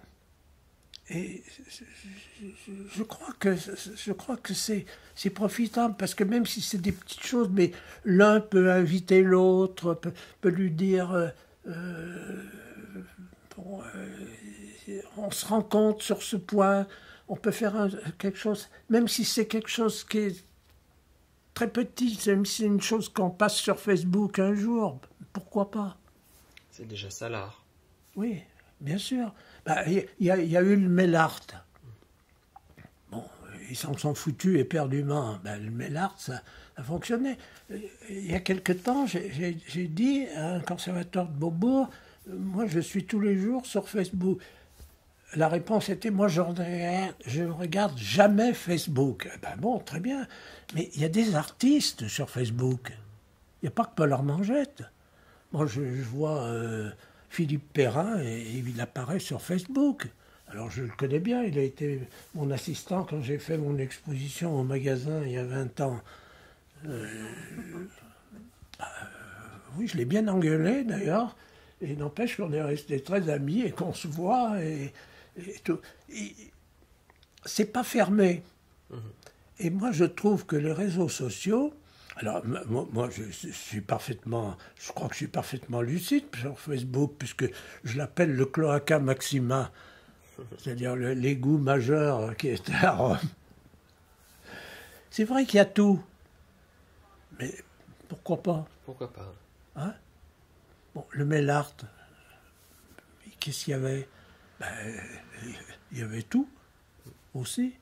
Et je, je crois que, je crois que c'est, c'est profitable, parce que même si c'est des petites choses, mais l'un peut inviter l'autre, peut, peut lui dire euh, euh, bon, euh, on se rend compte sur ce point, on peut faire un, quelque chose, même si c'est quelque chose qui est très petit, même si c'est une chose qu'on passe sur Facebook un jour, pourquoi pas? C'est déjà ça l'art. Oui, bien sûr. Bah, y, y, a, y a eu le Mellart. Bon, ils s'en sont foutus éperdument. Bah, le Mellart, ça a fonctionné. Il y a quelque temps, j'ai, j'ai, j'ai dit à un conservateur de Beaubourg, moi je suis tous les jours sur Facebook. La réponse était, moi je ne regarde jamais Facebook. Ben bon, très bien. Mais il y a des artistes sur Facebook. Il n'y a pas que Paul Armangette. Moi je, je vois euh, Philippe Perrin et, et il apparaît sur Facebook. Alors je le connais bien, il a été mon assistant quand j'ai fait mon exposition au magasin il y a vingt ans. Euh, bah, oui, je l'ai bien engueulé d'ailleurs. Et n'empêche qu'on est restés très amis et qu'on se voit et... Et tout. Et c'est pas fermé. Mmh. Et moi, je trouve que les réseaux sociaux... Alors, moi, moi je, je suis parfaitement... Je crois que je suis parfaitement lucide sur Facebook, puisque je l'appelle le cloaca maxima, c'est-à-dire le, l'égout majeur qui est à Rome. C'est vrai qu'il y a tout. Mais pourquoi pas? Pourquoi pas? Hein? Bon, le Mellart, qu'est-ce qu'il y avait? Ben, il y avait tout aussi.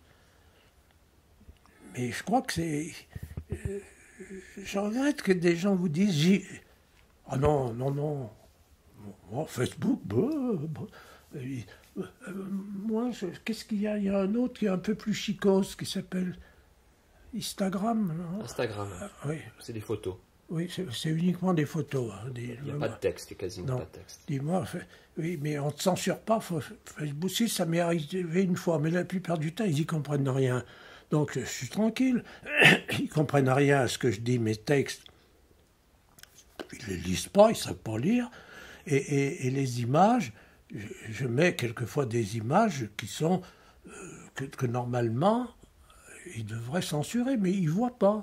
Mais je crois que c'est... Euh, je regrette que des gens vous disent... J'y... Ah non, non, non. Oh, Facebook, bah, bah. Euh, euh, moi, qu'est-ce qu'il y a? Il y a un autre qui est un peu plus chicose, qui s'appelle Instagram, non? Instagram, Ah, oui. C'est des photos. Oui, c'est uniquement des photos. Hein, des, il n'y a pas de texte, quasiment non. pas de texte. Dis-moi, oui, mais on ne te censure pas. Faut, Facebook, si, ça m'est arrivé une fois, mais la plupart du temps, ils n'y comprennent rien. Donc, je suis tranquille. Ils ne comprennent rien à ce que je dis, mes textes. Ils ne les lisent pas, ils ne savent pas lire. Et, et, et les images, je, je mets quelquefois des images qui sont, euh, que, que normalement, ils devraient censurer, mais ils ne voient pas.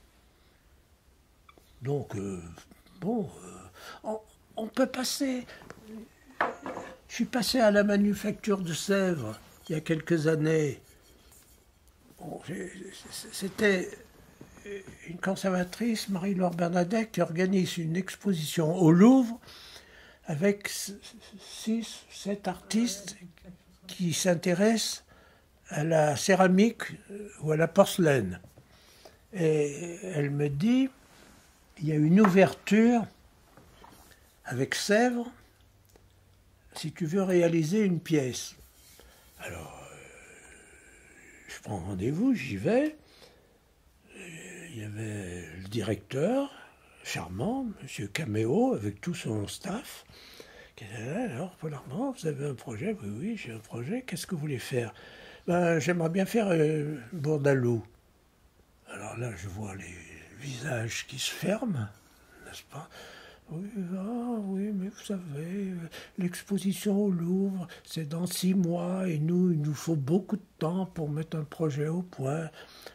Donc, euh, bon, euh, on, on peut passer. Je suis passé à la manufacture de Sèvres il y a quelques années. Bon, c'était une conservatrice, Marie-Laure Bernadette, qui organise une exposition au Louvre avec six, sept artistes qui s'intéressent à la céramique ou à la porcelaine. Et elle me dit, il y a une ouverture avec Sèvres si tu veux réaliser une pièce. Alors, euh, je prends rendez-vous, j'y vais. Il y avait le directeur, charmant, M. Caméo, avec tout son staff, qui était là. Alors, Paul Armand, vous avez un projet? Oui, oui, j'ai un projet. Qu'est-ce que vous voulez faire? Ben, j'aimerais bien faire euh, Bourdaloue. Alors là, je vois les visages qui se ferment, n'est-ce pas? Oui, ah, oui, mais vous savez, l'exposition au Louvre, c'est dans six mois, et nous, il nous faut beaucoup de temps pour mettre un projet au point.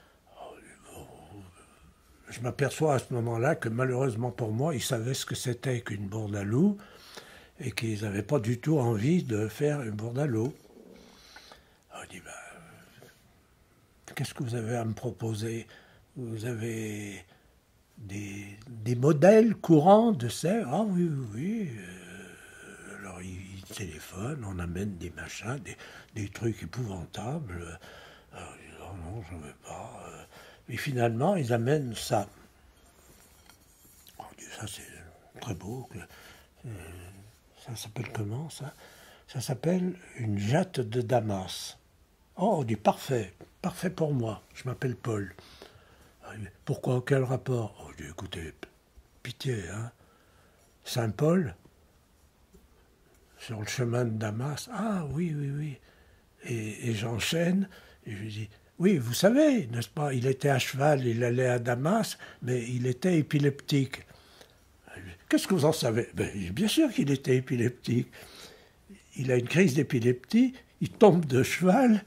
Je m'aperçois à ce moment-là que malheureusement pour moi, ils savaient ce que c'était qu'une bourdaloue et qu'ils n'avaient pas du tout envie de faire une bourdaloue. Alors je dis, ben, qu'est-ce que vous avez à me proposer? Vous avez des, des modèles courants de Sèvres? Ah oui, oui, oui. Euh, alors ils, ils téléphonent, on amène des machins, des, des trucs épouvantables. Alors je dis, non, non, j'en veux pas. Et finalement, ils amènent ça. On dit, ça, c'est très beau. Euh, ça s'appelle comment, ça? Ça s'appelle une jatte de Damas. Oh, on dit, parfait, parfait pour moi. Je m'appelle Paul. Pourquoi? Quel rapport? Oh, je dis, écoutez, pitié, hein. Saint-Paul, sur le chemin de Damas. Ah, oui, oui, oui. Et, et j'enchaîne, et je lui dis, oui, vous savez, n'est-ce pas, il était à cheval, il allait à Damas, mais il était épileptique. Qu'est-ce que vous en savez? Ben, bien sûr qu'il était épileptique. Il a une crise d'épilepsie, il tombe de cheval,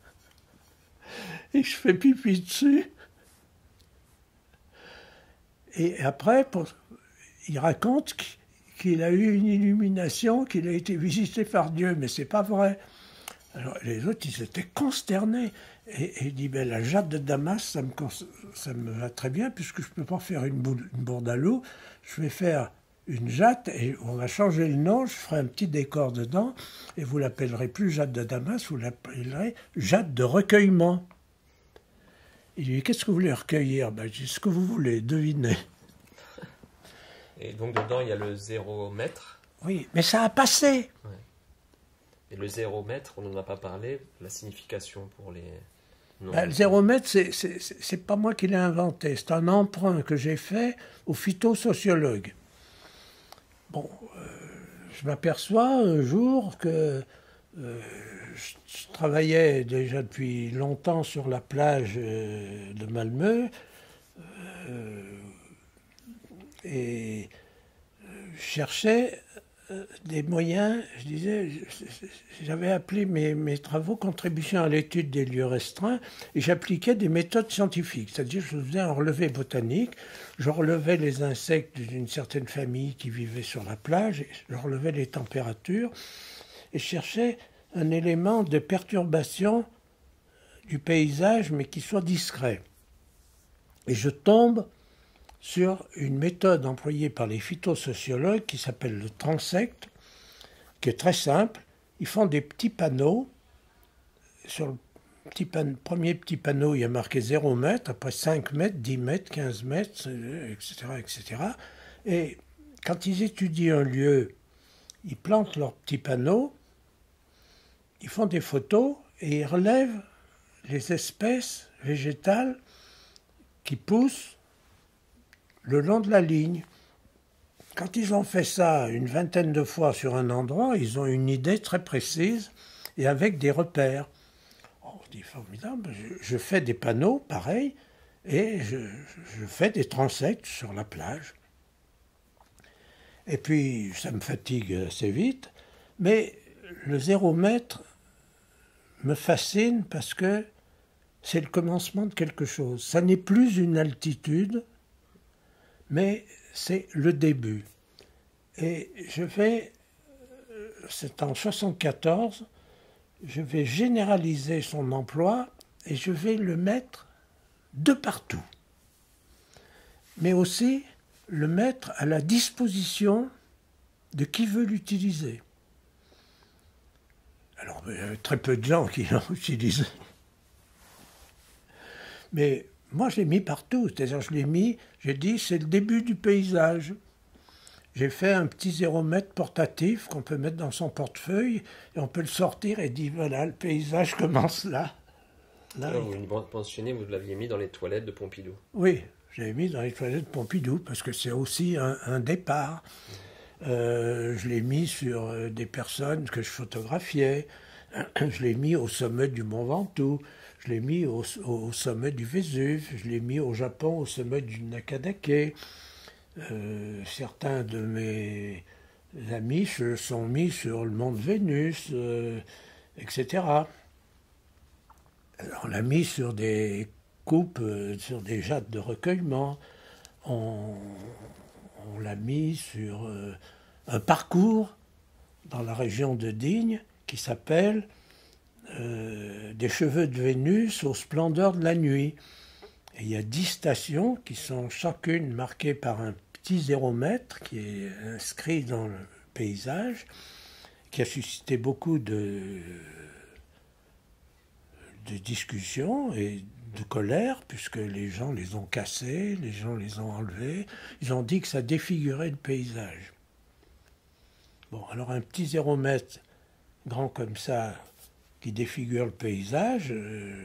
et je fais pipi dessus. Et après, pour, il raconte qu'il a eu une illumination, qu'il a été visité par Dieu, mais c'est pas vrai. Alors les autres, ils étaient consternés. Et, et il dit, ben, la jatte de Damas, ça me, ça me va très bien, puisque je ne peux pas faire une, une bourdaloue. Je vais faire une jatte, et on va changer le nom, je ferai un petit décor dedans, et vous l'appellerez plus jatte de Damas, vous l'appellerez jatte de recueillement. Il lui dit, qu'est-ce que vous voulez recueillir? Ben, je dis, ce que vous voulez, devinez. Et donc dedans, il y a le zéro mètre. Oui, mais ça a passé. Ouais. Et le zéro mètre, on n'en a pas parlé, la signification pour les... Ben, le zéro mètre, c'est pas moi qui l'ai inventé. C'est un emprunt que j'ai fait aux phytosociologues. Bon, euh, je m'aperçois un jour que euh, je, je travaillais déjà depuis longtemps sur la plage euh, de Malmö euh, et je cherchais des moyens, je disais, j'avais appelé mes, mes travaux contribution à l'étude des lieux restreints et j'appliquais des méthodes scientifiques, c'est-à-dire je faisais un relevé botanique, je relevais les insectes d'une certaine famille qui vivait sur la plage, je relevais les températures et je cherchais un élément de perturbation du paysage mais qui soit discret. Et je tombe sur une méthode employée par les phytosociologues qui s'appelle le transect, qui est très simple. Ils font des petits panneaux. Sur le petit pan- premier petit panneau, il y a marqué zéro mètre, après cinq mètres, dix mètres, quinze mètres, et cetera, et cetera. Et quand ils étudient un lieu, ils plantent leurs petits panneaux ils font des photos et ils relèvent les espèces végétales qui poussent le long de la ligne. Quand ils ont fait ça une vingtaine de fois sur un endroit, ils ont une idée très précise et avec des repères. On dit formidable, je, je fais des panneaux pareils et je, je fais des transects sur la plage. Et puis ça me fatigue assez vite, mais le zéro mètre me fascine parce que c'est le commencement de quelque chose. Ça n'est plus une altitude, mais c'est le début. Et je vais, c'est en soixante-quatorze, je vais généraliser son emploi et je vais le mettre de partout. Mais aussi le mettre à la disposition de qui veut l'utiliser. Alors, il y avait très peu de gens qui l'ont utilisé. Mais moi, je l'ai mis partout. C'est-à-dire, je l'ai mis, j'ai dit, c'est le début du paysage. J'ai fait un petit zéromètre portatif qu'on peut mettre dans son portefeuille et on peut le sortir et dire, voilà, le paysage commence là. là Alors, une bande mentionnée, vous l'aviez mis dans les toilettes de Pompidou. Oui, je l'ai mis dans les toilettes de Pompidou parce que c'est aussi un, un départ. Euh, je l'ai mis sur euh, des personnes que je photographiais. Je l'ai mis au sommet du Mont Ventoux. Je l'ai mis au, au sommet du Vésuve. Je l'ai mis au Japon au sommet du Nakadake. Euh, certains de mes amis se sont mis sur le mont de Vénus, euh, et cetera. Alors, on l'a mis sur des coupes, euh, sur des jattes de recueillement. On, on l'a mis sur euh, un parcours dans la région de Digne qui s'appelle euh, Des cheveux de Vénus aux splendeurs de la nuit. Et il y a dix stations qui sont chacune marquées par un petit zéromètre qui est inscrit dans le paysage, qui a suscité beaucoup de, de discussions et de colère, puisque les gens les ont cassés, les gens les ont enlevés. Ils ont dit que ça défigurait le paysage. Bon, alors un petit zéromètre grand comme ça, qui défigure le paysage, euh,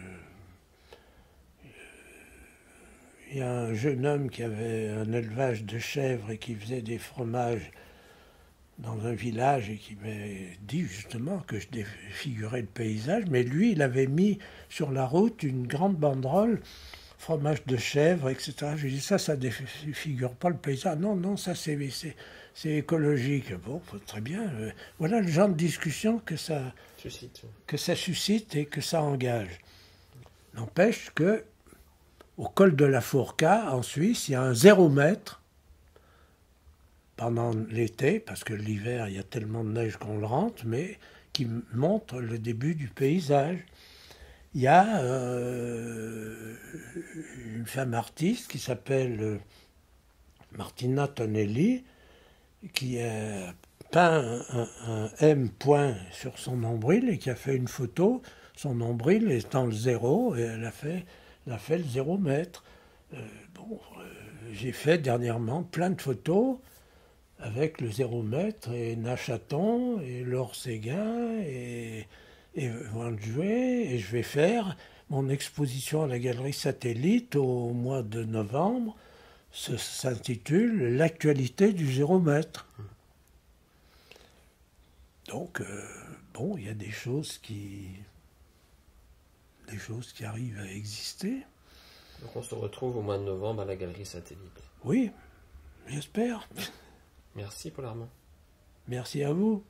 il y a un jeune homme qui avait un élevage de chèvres et qui faisait des fromages dans un village et qui m'a dit justement que je défigurais le paysage, mais lui, il avait mis sur la route une grande banderole, fromage de chèvre, et cetera. Je lui ai dit, ça, ça ne défigure pas le paysage. Non, non, ça, c'est, c'est, c'est écologique. Bon, très bien. Voilà le genre de discussion que ça suscite. que ça suscite et que ça engage. N'empêche que au col de la Fourca, en Suisse, il y a un zéromètre pendant l'été, parce que l'hiver, il y a tellement de neige qu'on le rentre, mais qui montre le début du paysage. Il y a euh, une femme artiste qui s'appelle Martina Tonelli, qui a peint un, un M point sur son nombril et qui a fait une photo. Son nombril étant le zéro, et elle a fait, elle a fait le zéromètre. Euh, bon, euh, j'ai fait dernièrement plein de photos avec le zéromètre, et Nachaton, et Laure Séguin, et, et Van Jouet, et je vais faire mon exposition à la Galerie Satellite au mois de novembre. Ça s'intitule « L'actualité du zéromètre ». Donc, euh, bon, il y a des choses qui... des choses qui arrivent à exister. Donc on se retrouve au mois de novembre à la Galerie Satellite. Oui, j'espère. Merci Paul Armand. Merci à vous.